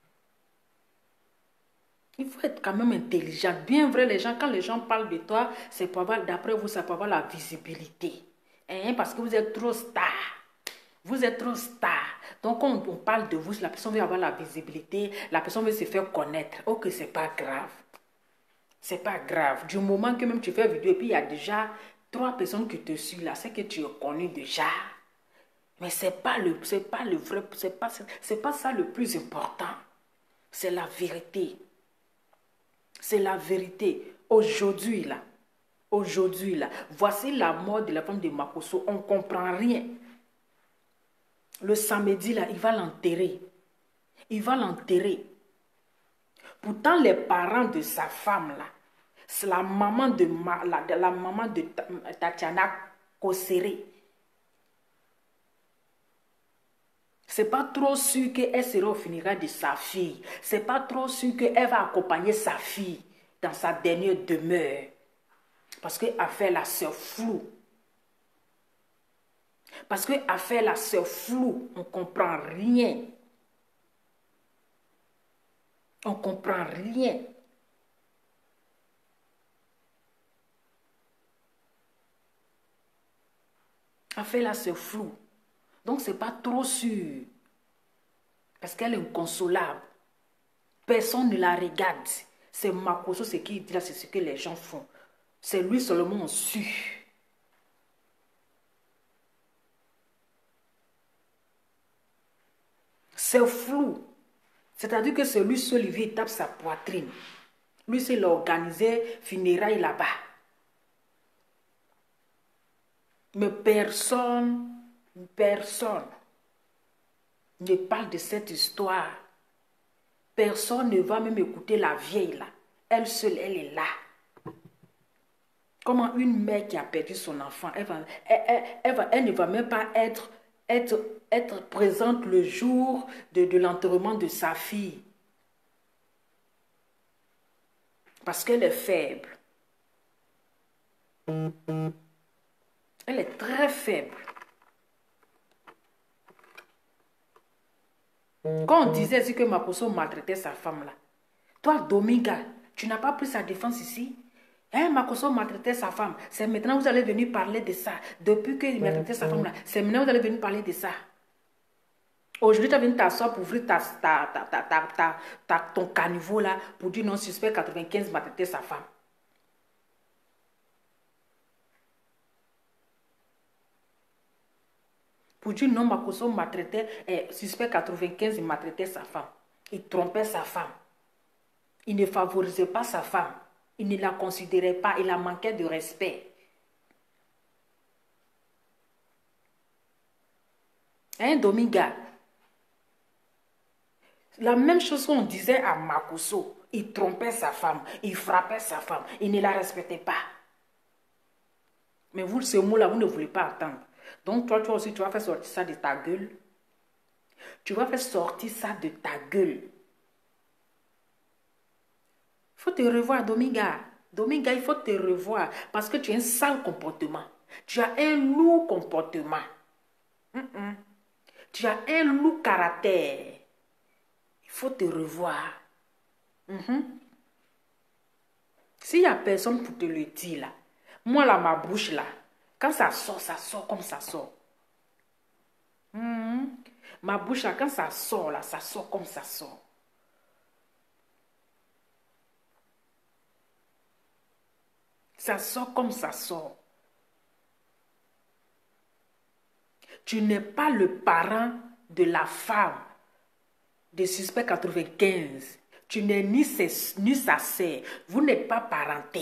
[SPEAKER 1] Il faut être quand même intelligent. Bien vrai, les gens, quand les gens parlent de toi, c'est pour avoir, d'après vous, ça peut avoir la visibilité. Hein, parce que vous êtes trop star. Vous êtes trop star. Donc, quand on parle de vous, la personne veut avoir la visibilité, la personne veut se faire connaître. Ok, c'est pas grave. C'est pas grave. Du moment que même tu fais vidéo et puis il y a déjà trois personnes qui te suivent là, c'est que tu es connu déjà. Mais c'est pas le, c'est pas le vrai, c'est pas, c'est pas ça le plus important. C'est la vérité. C'est la vérité. Aujourd'hui là, aujourd'hui là, voici la mort de la femme de Makosso. On ne comprend rien. Le samedi là, il va l'enterrer. Il va l'enterrer. Pourtant, les parents de sa femme là, c'est la maman de, ma, la, de la maman de Tatiana Kosseré. C'est pas trop sûr qu'elle sera au funérailles de sa fille. C'est pas trop sûr qu'elle va accompagner sa fille dans sa dernière demeure. Parce que affaire là, c'est flou. Parce que affaire là, c'est flou. On ne comprend rien. On ne comprend rien. Affaire là, c'est flou. Donc, ce n'est pas trop sûr. Parce qu'elle est inconsolable. Personne ne la regarde. C'est Makosso, ce qu'il dit là, c'est ce que les gens font. C'est lui seulement on su. C'est flou. C'est-à-dire que c'est lui seul, il tape sa poitrine. Lui, c'est l'organiser funérailles là-bas. Mais personne, personne ne parle de cette histoire. Personne ne va même écouter la vieille là. Elle seule, elle est là. Comment une mère qui a perdu son enfant, elle, va, elle, elle, elle, va, elle ne va même pas être, être, être présente le jour de, de l'enterrement de sa fille. Parce qu'elle est faible. Elle est très faible. Quand on disait aussi que Makosso maltraitait sa femme là, toi Dominga, tu n'as pas pris sa défense ici. Hein, Makosso maltraitait sa femme. C'est maintenant que vous allez venir parler de ça. Depuis qu'il maltraitait sa femme là, c'est maintenant que vous allez venir parler de ça. Aujourd'hui, tu as venu t'asseoir pour ouvrir ta, ta, ta, ta, ta, ta, ta, ton caniveau là pour dire non, suspect quatre-vingt-quinze maltraitait sa femme. Pour dire non, Makosso maltraitait, eh, suspect quatre-vingt-quinze, il maltraitait sa femme. Il trompait sa femme. Il ne favorisait pas sa femme. Il ne la considérait pas. Il la manquait de respect. Hein, Dominga? La même chose qu'on disait à Makosso. Il trompait sa femme. Il frappait sa femme. Il ne la respectait pas. Mais vous, ce mot-là, vous ne voulez pas entendre. Donc, toi, toi aussi, tu vas faire sortir ça de ta gueule. Tu vas faire sortir ça de ta gueule. Il faut te revoir, Dominga. Dominga, il faut te revoir. Parce que tu as un sale comportement. Tu as un lourd comportement. Mm -mm. Tu as un lourd caractère. Il faut te revoir. Mm -hmm. S'il n'y a personne pour te le dire, là, moi, là, ma bouche, là, quand ça sort, ça sort comme ça sort. Mm -hmm. Ma bouche, là, quand ça sort, là, ça sort comme ça sort. Ça sort comme ça sort. Tu n'es pas le parent de la femme de suspect quatre-vingt-quinze. Tu n'es ni, ni sa sœur. Vous n'êtes pas parenté.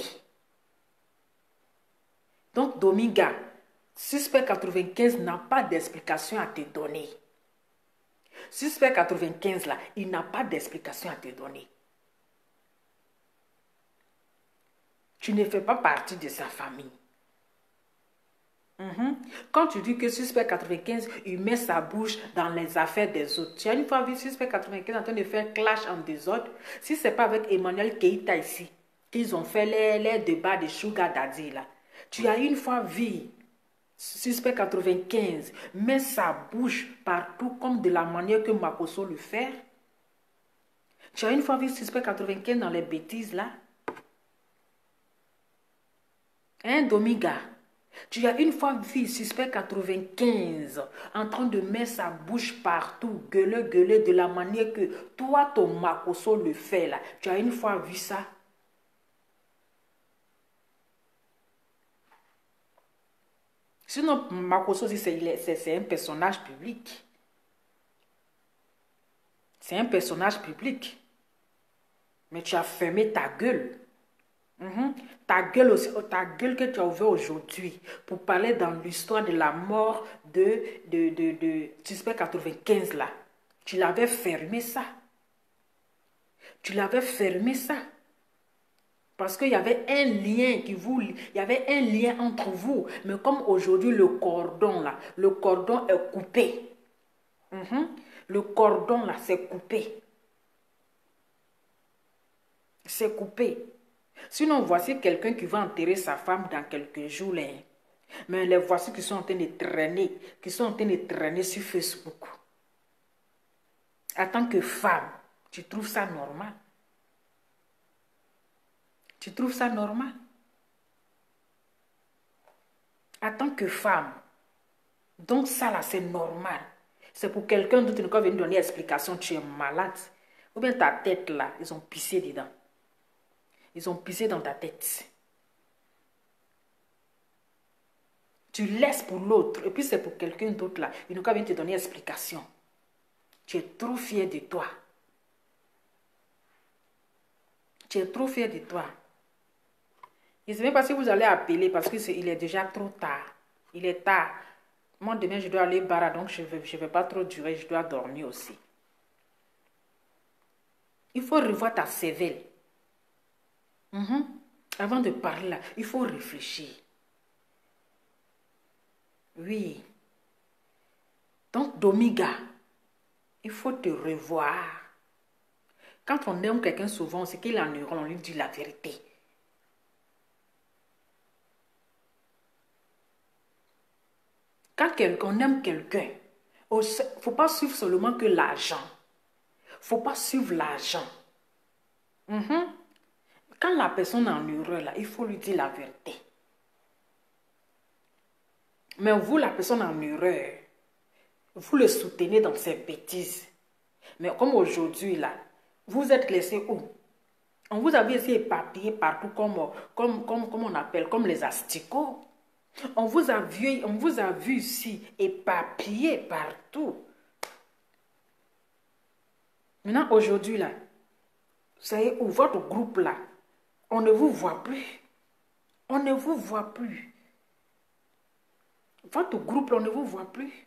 [SPEAKER 1] Donc, Dominga, suspect quatre-vingt-quinze n'a pas d'explication à te donner. Suspect quatre-vingt-quinze, là, il n'a pas d'explication à te donner. Tu ne fais pas partie de sa famille. Mm-hmm. Quand tu dis que suspect quatre-vingt-quinze, il met sa bouche dans les affaires des autres. Tu as une fois vu suspect quatre-vingt-quinze en train de faire clash en désordre. Si ce n'est pas avec Emmanuel Keïta ici, qu'ils ont fait les, les débats de Sugar Daddy là. Tu as une fois vu suspect quatre-vingt-quinze met sa bouche partout comme de la manière que Makosso le fait. Tu as une fois vu suspect quatre-vingt-quinze dans les bêtises là. Hein, Dominga? Tu as une fois vu suspect quatre-vingt-quinze en train de mettre sa bouche partout, gueuler, gueuler de la manière que toi, ton Makosso le fait là. Tu as une fois vu ça? Sinon, Makosso, c'est un personnage public. C'est un personnage public. Mais tu as fermé ta gueule. Mm-hmm. Ta gueule aussi, ta gueule que tu as ouverte aujourd'hui pour parler dans l'histoire de la mort de, de, de, de suspect quatre-vingt-quinze là. Tu l'avais fermé ça. Tu l'avais fermé ça. Parce qu'il y avait un lien qui vous, il y avait un lien entre vous. Mais comme aujourd'hui le cordon là, le cordon est coupé. Mm-hmm. Le cordon là, c'est coupé. C'est coupé. Sinon, voici quelqu'un qui va enterrer sa femme dans quelques jours. Là. Mais les voici qui sont en train de traîner, qui sont en train de traîner sur Facebook. En tant que femme, tu trouves ça normal? Tu trouves ça normal? En tant que femme. Donc ça là, c'est normal. C'est pour quelqu'un d'autre qui va venir donner explication, tu es malade. Ou bien ta tête là, ils ont pissé dedans. Ils ont pissé dans ta tête. Tu laisses pour l'autre. Et puis c'est pour quelqu'un d'autre là. Il n'a qu'à venir te donner explication. Tu es trop fier de toi. Tu es trop fier de toi. Je ne sais même pas si vous allez appeler parce qu'il est, est déjà trop tard. Il est tard. Moi demain je dois aller au bar, donc je ne vais, je vais pas trop durer. Je dois dormir aussi. Il faut revoir ta cervelle. Mm-hmm. Avant de parler là, il faut réfléchir. Oui. Donc, Dominga, il faut te revoir. Quand on aime quelqu'un souvent, c'est qu'il en hurle, on lui dit la vérité. Quand on aime quelqu'un, il ne faut pas suivre seulement que l'argent. Il ne faut pas suivre l'argent. Mm-hmm. Quand la personne est en erreur, là, il faut lui dire la vérité. Mais vous, la personne en erreur, vous le soutenez dans ses bêtises. Mais comme aujourd'hui, là, vous êtes laissé où? On vous avait essayé éparpillé partout comme, comme, comme, comme on appelle, comme les asticots. On vous a vu, on vous a vu ici éparpillé partout. Maintenant, aujourd'hui, là, vous savez où votre groupe, là, on ne vous voit plus. On ne vous voit plus. Votre groupe, là, on ne vous voit plus.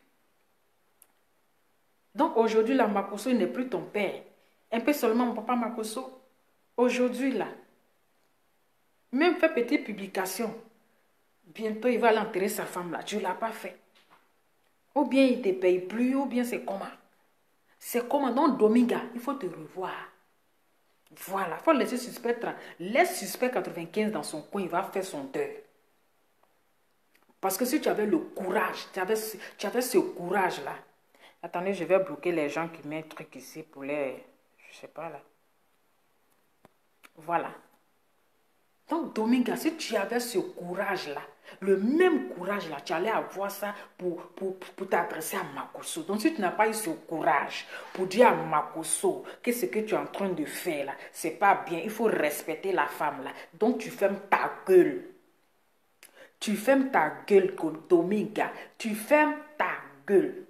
[SPEAKER 1] Donc aujourd'hui, là, Makosso n'est plus ton père. Un peu seulement mon papa Makosso. Aujourd'hui, là, même fait petite publication. Bientôt, il va l'enterrer sa femme, là. Tu ne l'as pas fait. Ou bien il ne te paye plus, ou bien c'est comment. C'est comment. Donc, Dominga, il faut te revoir. Voilà, il faut laisser suspect. Laisse suspect quatre-vingt-quinze dans son coin, il va faire son deuil. Parce que si tu avais le courage, tu avais, tu avais ce courage-là. Attendez, je vais bloquer les gens qui mettent truc ici pour les... Je sais pas là. Voilà. Donc, Dominga, si tu avais ce courage-là, le même courage-là, tu allais avoir ça pour, pour, pour t'adresser à Makosso. Donc, si tu n'as pas eu ce courage pour dire à Makosso que ce que tu es en train de faire là, c'est pas bien, il faut respecter la femme là. Donc, tu fermes ta gueule. Tu fermes ta gueule, Dominga. Tu fermes ta gueule.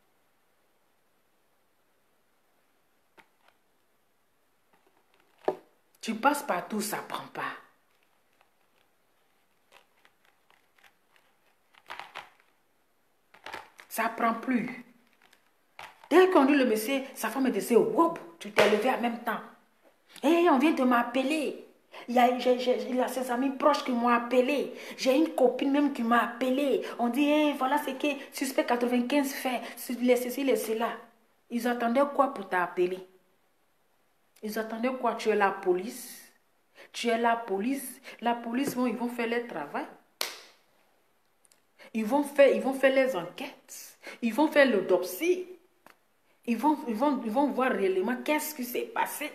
[SPEAKER 1] Tu passes partout, ça ne prend pas. Ça ne prend plus. Dès qu'on dit le monsieur, sa femme disait, wow, tu t'es levé en même temps. Et hey, on vient de m'appeler. Il y a, j'ai, j'ai, il y a ses amis proches qui m'ont appelé. J'ai une copine même qui m'a appelé. On dit, hey, voilà ce que suspect quatre-vingt-quinze fait. C'est ceci, c'est cela. Ils attendaient quoi pour t'appeler? Ils attendaient quoi? Tu es la police? Tu es la police? La police, bon, ils vont faire leur travail. Ils vont faire, ils vont faire les enquêtes. Ils vont faire l'autopsie. Ils vont, ils, vont, ils vont voir réellement qu'est-ce qui s'est passé.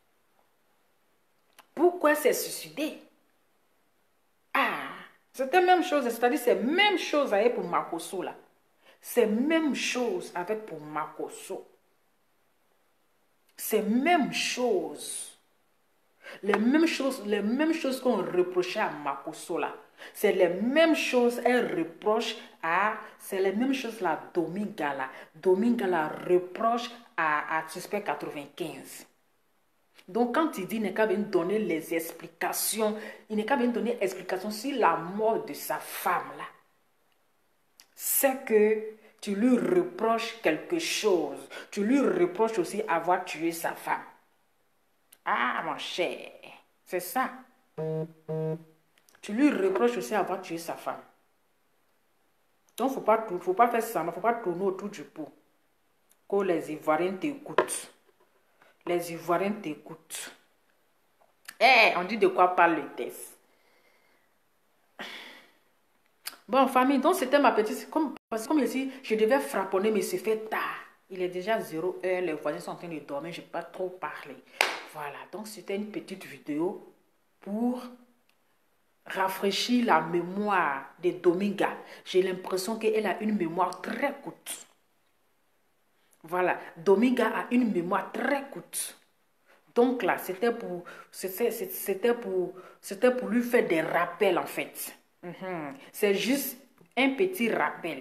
[SPEAKER 1] Pourquoi c'est suicidé? Ah, c'est la même chose. C'est-à-dire c'est la même chose avec pour Makosso là. C'est la même chose avec pour Makosso. C'est la même chose. Les mêmes choses, les mêmes choses qu'on reprochait à Makosso là. C'est les mêmes choses elle reproche à... C'est les mêmes choses là, Dominga là. Dominga là reproche à, à Suspect quatre-vingt-quinze. Donc quand il dit, il n'est qu'à venir donner les explications, il n'est qu'à venir donner explications sur la mort de sa femme là. C'est que tu lui reproches quelque chose. Tu lui reproches aussi avoir tué sa femme. Ah mon cher, c'est ça. Tu lui reproches aussi avoir tué sa femme. Donc, il ne faut pas faire ça, il ne faut pas tourner autour du pot. Que les Ivoiriens t'écoutent. Les Ivoiriens t'écoutent. Eh, hey, on dit de quoi parle le test. Bon, famille, donc c'était ma petite... Comme, parce que comme ici, je devais frapponner, mais c'est fait tard. Il est déjà zéro heure, les voisins sont en train de dormir, je n'ai pas trop parlé. Voilà, donc c'était une petite vidéo pour... rafraîchir la mémoire de Dominga. J'ai l'impression qu'elle a une mémoire très courte. Voilà, Dominga a une mémoire très courte. Donc là, c'était pour, c'était pour, c'était pour lui faire des rappels en fait. Mm-hmm. C'est juste un petit rappel.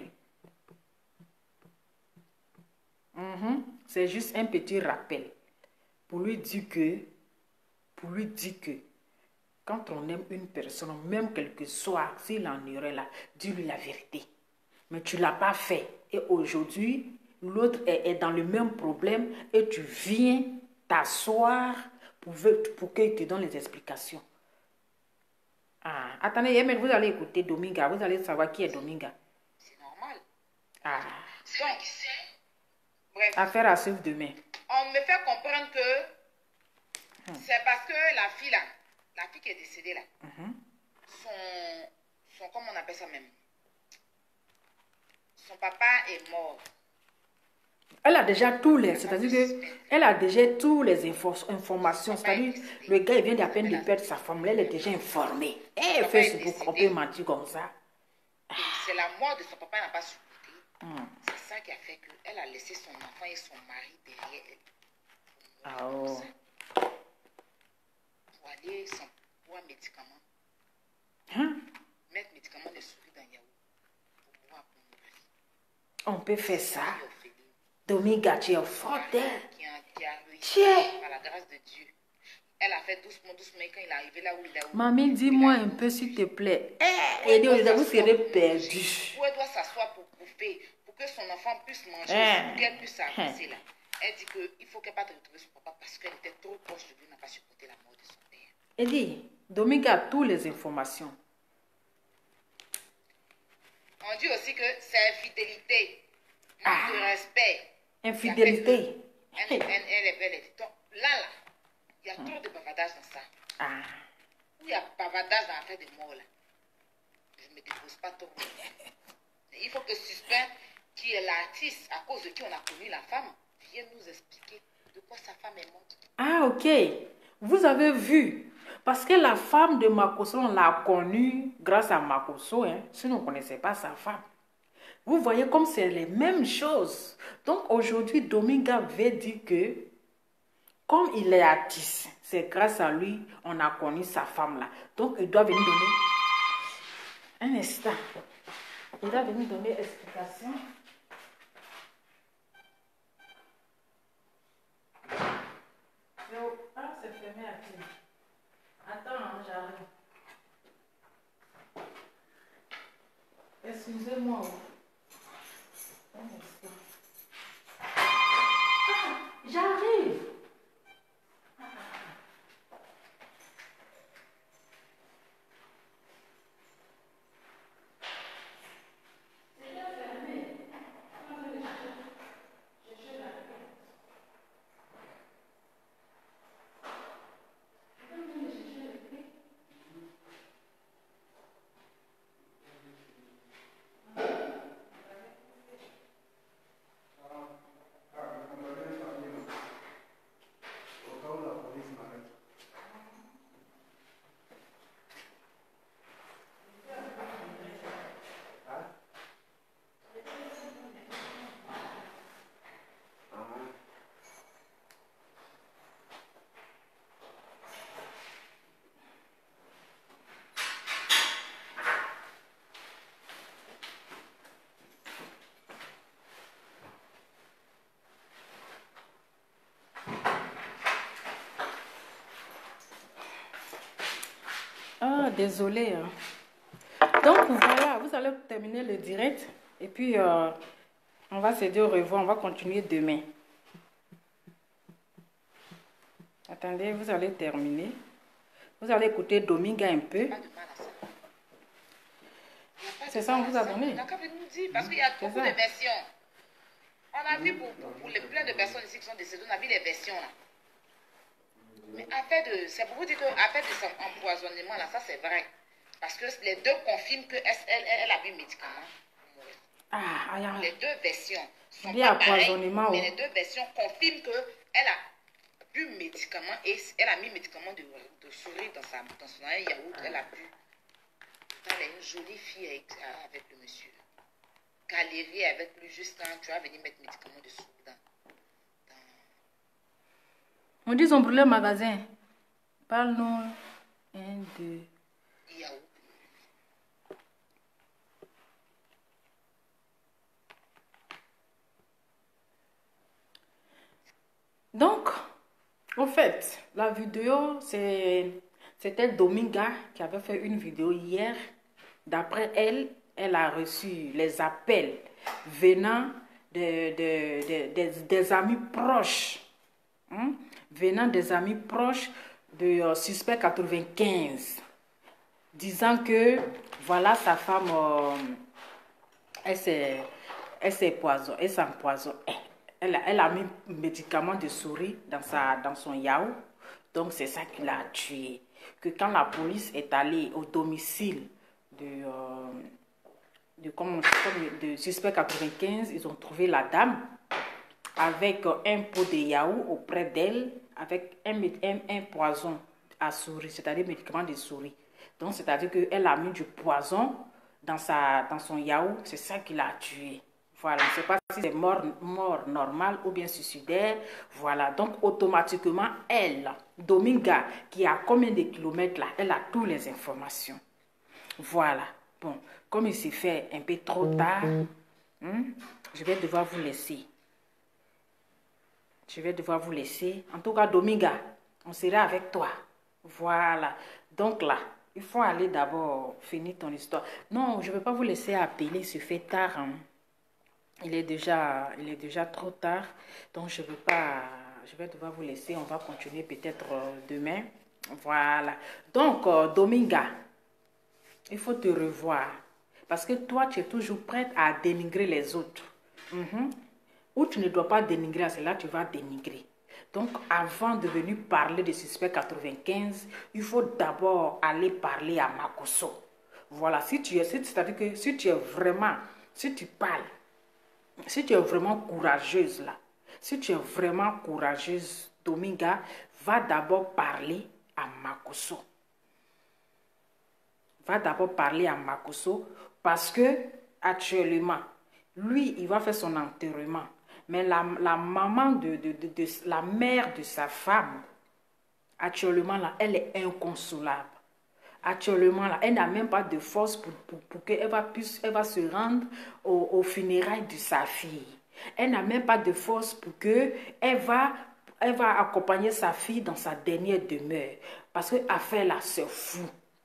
[SPEAKER 1] Mm-hmm. C'est juste un petit rappel pour lui dire que, pour lui dire que quand on aime une personne, même quel que soit, s'il en irait là, dis-lui la vérité. Mais tu ne l'as pas fait. Et aujourd'hui, l'autre est, est dans le même problème et tu viens t'asseoir pour, pour qu'il te donne les explications. Ah, attendez, mais vous allez écouter Dominga, vous allez savoir qui est Dominga.
[SPEAKER 2] C'est normal.
[SPEAKER 1] Ah.
[SPEAKER 2] Donc, bref.
[SPEAKER 1] Affaire à suivre demain.
[SPEAKER 2] On me fait comprendre que hmm. c'est parce que la fille là, la fille qui est décédée là, mm-hmm. son, son, comment on appelle ça même? Son papa est mort.
[SPEAKER 1] Elle a déjà tous les, c'est-à-dire que elle a déjà tous les infos, informations. C'est-à-dire le gars il vient d'à peine de perdre sa femme, elle est déjà informée. Et Facebook, on peut mentir comme ça.
[SPEAKER 2] C'est la mort de son papa n'a pas supporté. Mm. C'est ça qui a fait qu'elle a laissé son enfant et son mari derrière elle.
[SPEAKER 1] Ah oh.
[SPEAKER 2] Pour aller sans pour un médicament.
[SPEAKER 1] Hein?
[SPEAKER 2] Mettre médicament de souris dans Yahoo. Pour pouvoir
[SPEAKER 1] on peut faire ça. Dominga, tu es forte.
[SPEAKER 2] Qui a par la grâce de Dieu. Elle a fait doucement, doucement, quand il est arrivé là où il est.
[SPEAKER 1] Mamie, dis-moi un peu, s'il te plaît. Eh, et vous serez perdu.
[SPEAKER 2] Où elle doit s'asseoir pour bouffer, pour que son enfant puisse manger, eh. Pour qu'elle puisse s'avancer là. Elle dit qu'il faut qu'elle parte retrouver son papa parce qu'elle était trop proche de lui, n'a pas supporté la mort de son père.
[SPEAKER 1] Elle dit, Dominga a toutes les informations.
[SPEAKER 2] On dit aussi que c'est infidélité, manque ah. de respect.
[SPEAKER 1] Infidélité.
[SPEAKER 2] Elle, elle, elle est belle. Donc, là, là, il y a hum. trop de bavardage dans ça.
[SPEAKER 1] Ah.
[SPEAKER 2] Où il y a bavardage dans l'affaire de mort, là. Je ne me dépose pas trop. Il faut que suspect, qui est l'artiste à cause de qui on a connu la femme, vienne nous expliquer de quoi sa femme est morte.
[SPEAKER 1] Ah, ok. Vous avez vu. Parce que la femme de Makosso, on l'a connue grâce à Makosso. Hein. Sinon, on ne connaissait pas sa femme. Vous voyez comme c'est les mêmes choses. Donc aujourd'hui, Dominga veut dire que comme il est artiste, c'est grâce à lui on a connu sa femme là. Donc il doit venir donner un instant. Il doit venir donner explication Ah, c'est fermé à qui? Attends, hein, j'arrive. Excusez-moi. Oh, ah, j'arrive. Ah, désolé. Hein. Donc voilà, vous allez terminer le direct. Et puis, euh, on va se dire au revoir. On va continuer demain. Attendez, vous allez terminer. Vous allez écouter Dominga un peu. C'est ça, on vous a donné.
[SPEAKER 2] Parce qu'il y a beaucoup de versions. On a vu pour, pour, pour les plein de personnes ici qui sont décédées, on a vu les versions là. Mais affaire de, c'est pour vous dire que affaire de son empoisonnement là, ça c'est vrai. Parce que les deux confirment qu'elle elle, elle a bu médicament.
[SPEAKER 1] Ah, aïe, aïe.
[SPEAKER 2] Les deux versions sont
[SPEAKER 1] pas
[SPEAKER 2] pareilles,
[SPEAKER 1] mais
[SPEAKER 2] les deux versions confirment qu'elle a bu médicament et elle a mis médicament de, de souris dans, sa, dans son yaourt, elle a bu. Elle est une jolie fille avec, avec le monsieur. Galérer avec lui juste quand tu vas venir mettre médicaments de souris dans, dans...
[SPEAKER 1] On dit son problème magasin. Parle-nous. Un, deux.
[SPEAKER 2] Yaourt.
[SPEAKER 1] Donc, en fait, la vidéo, c'était Dominga qui avait fait une vidéo hier. D'après elle, elle a reçu les appels venant de, de, de, de, des amis proches. Hein, venant des amis proches de euh, suspect quatre-vingt-quinze. Disant que, voilà, sa femme, euh, elle s'est poison, elle s'empoisonne. Elle, elle a mis un médicament de souris dans, sa, dans son yaourt. Donc, c'est ça qui l'a tué. Que quand la police est allée au domicile de, euh, de, comment, de suspect quatre-vingt-quinze, ils ont trouvé la dame avec un pot de yaourt auprès d'elle, avec un, un, un poison à souris, c'est-à-dire médicament de souris. Donc, c'est-à-dire qu'elle a mis du poison dans, sa, dans son yaourt. C'est ça qui l'a tué. Voilà, je ne sais pas si c'est mort, mort normale ou bien suicidaire. Voilà, donc automatiquement, elle, Dominga, qui a combien de kilomètres là, elle a toutes les informations. Voilà, bon, comme il s'est fait un peu trop tard, hein, je vais devoir vous laisser. Je vais devoir vous laisser. En tout cas, Dominga, on sera avec toi. Voilà, donc là, il faut aller d'abord finir ton histoire. Non, je ne vais pas vous laisser appeler, c'est fait tard. Hein. Il est déjà, il est déjà trop tard, donc je veux pas, je vais devoir vous laisser. On va continuer peut-être euh, demain. Voilà. Donc, euh, Dominga, il faut te revoir. Parce que toi, tu es toujours prête à dénigrer les autres. Mm-hmm. Ou tu ne dois pas dénigrer à cela, tu vas dénigrer. Donc, avant de venir parler de suspect quatre-vingt-quinze, il faut d'abord aller parler à Makosso. Voilà. Si tu es, c'est-à-dire que si tu es vraiment, si tu parles, si tu es vraiment courageuse là, si tu es vraiment courageuse, Dominga, va d'abord parler à Makosso. Va d'abord parler à Makosso parce que actuellement, lui, il va faire son enterrement. Mais la, la maman de, de, de, de la mère de sa femme, actuellement là, elle est inconsolable. Actuellement, là, elle n'a même pas de force pour, pour, pour qu'elle va, puisse, elle va se rendre au, au funérailles de sa fille. Elle n'a même pas de force pour qu'elle va elle va accompagner sa fille dans sa dernière demeure. Parce que affaire là, c'est fou.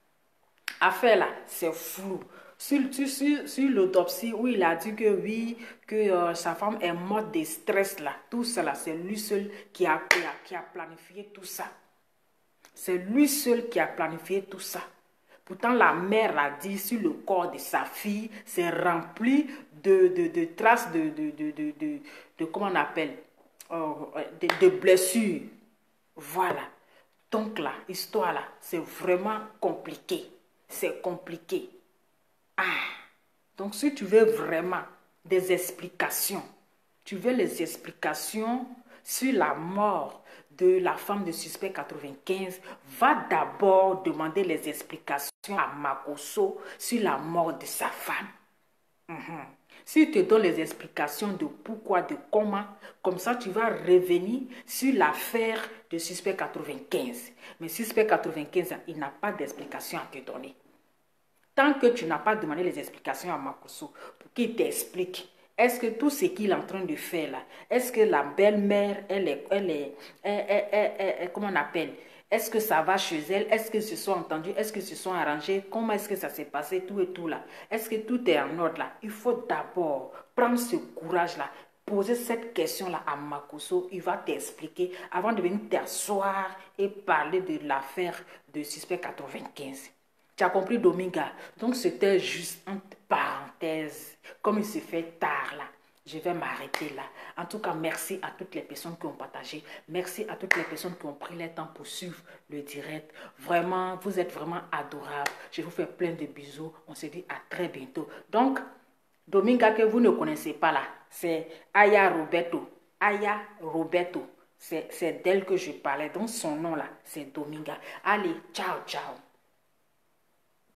[SPEAKER 1] Affaire là, c'est flou. Sur, sur, sur, sur l'autopsie, où il a dit que oui, que euh, sa femme est morte de stress là. Tout ça là, c'est lui seul qui a, qui, a, qui a planifié tout ça. C'est lui seul qui a planifié tout ça. Pourtant, la mère a dit sur le corps de sa fille, c'est rempli de, de, de traces de, de, de, de, de, de, comment on appelle, euh, de, de blessures. Voilà. Donc là, l'histoire là, c'est vraiment compliqué. C'est compliqué. Ah. Donc si tu veux vraiment des explications, tu veux les explications sur la mort de la femme de suspect quatre-vingt-quinze, va d'abord demander les explications à Makosso sur la mort de sa femme. Mm-hmm. Si tu te donnes les explications de pourquoi, de comment, comme ça tu vas revenir sur l'affaire de suspect quatre-vingt-quinze. Mais suspect quatre-vingt-quinze, il n'a pas d'explication à te donner. Tant que tu n'as pas demandé les explications à Makosso pour qu'il t'explique, est-ce que tout ce qu'il est en train de faire là, est-ce que la belle-mère, elle est, elle est, elle, elle, elle, elle, elle, comment on appelle, est-ce que ça va chez elle, est-ce qu'ils se sont entendus, est-ce qu'ils se sont arrangés, comment est-ce que ça s'est passé, tout et tout là, est-ce que tout est en ordre là? Il faut d'abord prendre ce courage là, poser cette question là à Makosso, il va t'expliquer avant de venir t'asseoir et parler de l'affaire de suspect quatre-vingt-quinze. Tu as compris, Dominga? Donc, c'était juste une parenthèse. Comme il se fait tard, là, je vais m'arrêter là. En tout cas, merci à toutes les personnes qui ont partagé. Merci à toutes les personnes qui ont pris le temps pour suivre le direct. Vraiment, vous êtes vraiment adorables. Je vous fais plein de bisous. On se dit à très bientôt. Donc, Dominga, que vous ne connaissez pas là, c'est Aya Roberto. Aya Roberto. C'est d'elle que je parlais. Donc, son nom là, c'est Dominga. Allez, ciao, ciao.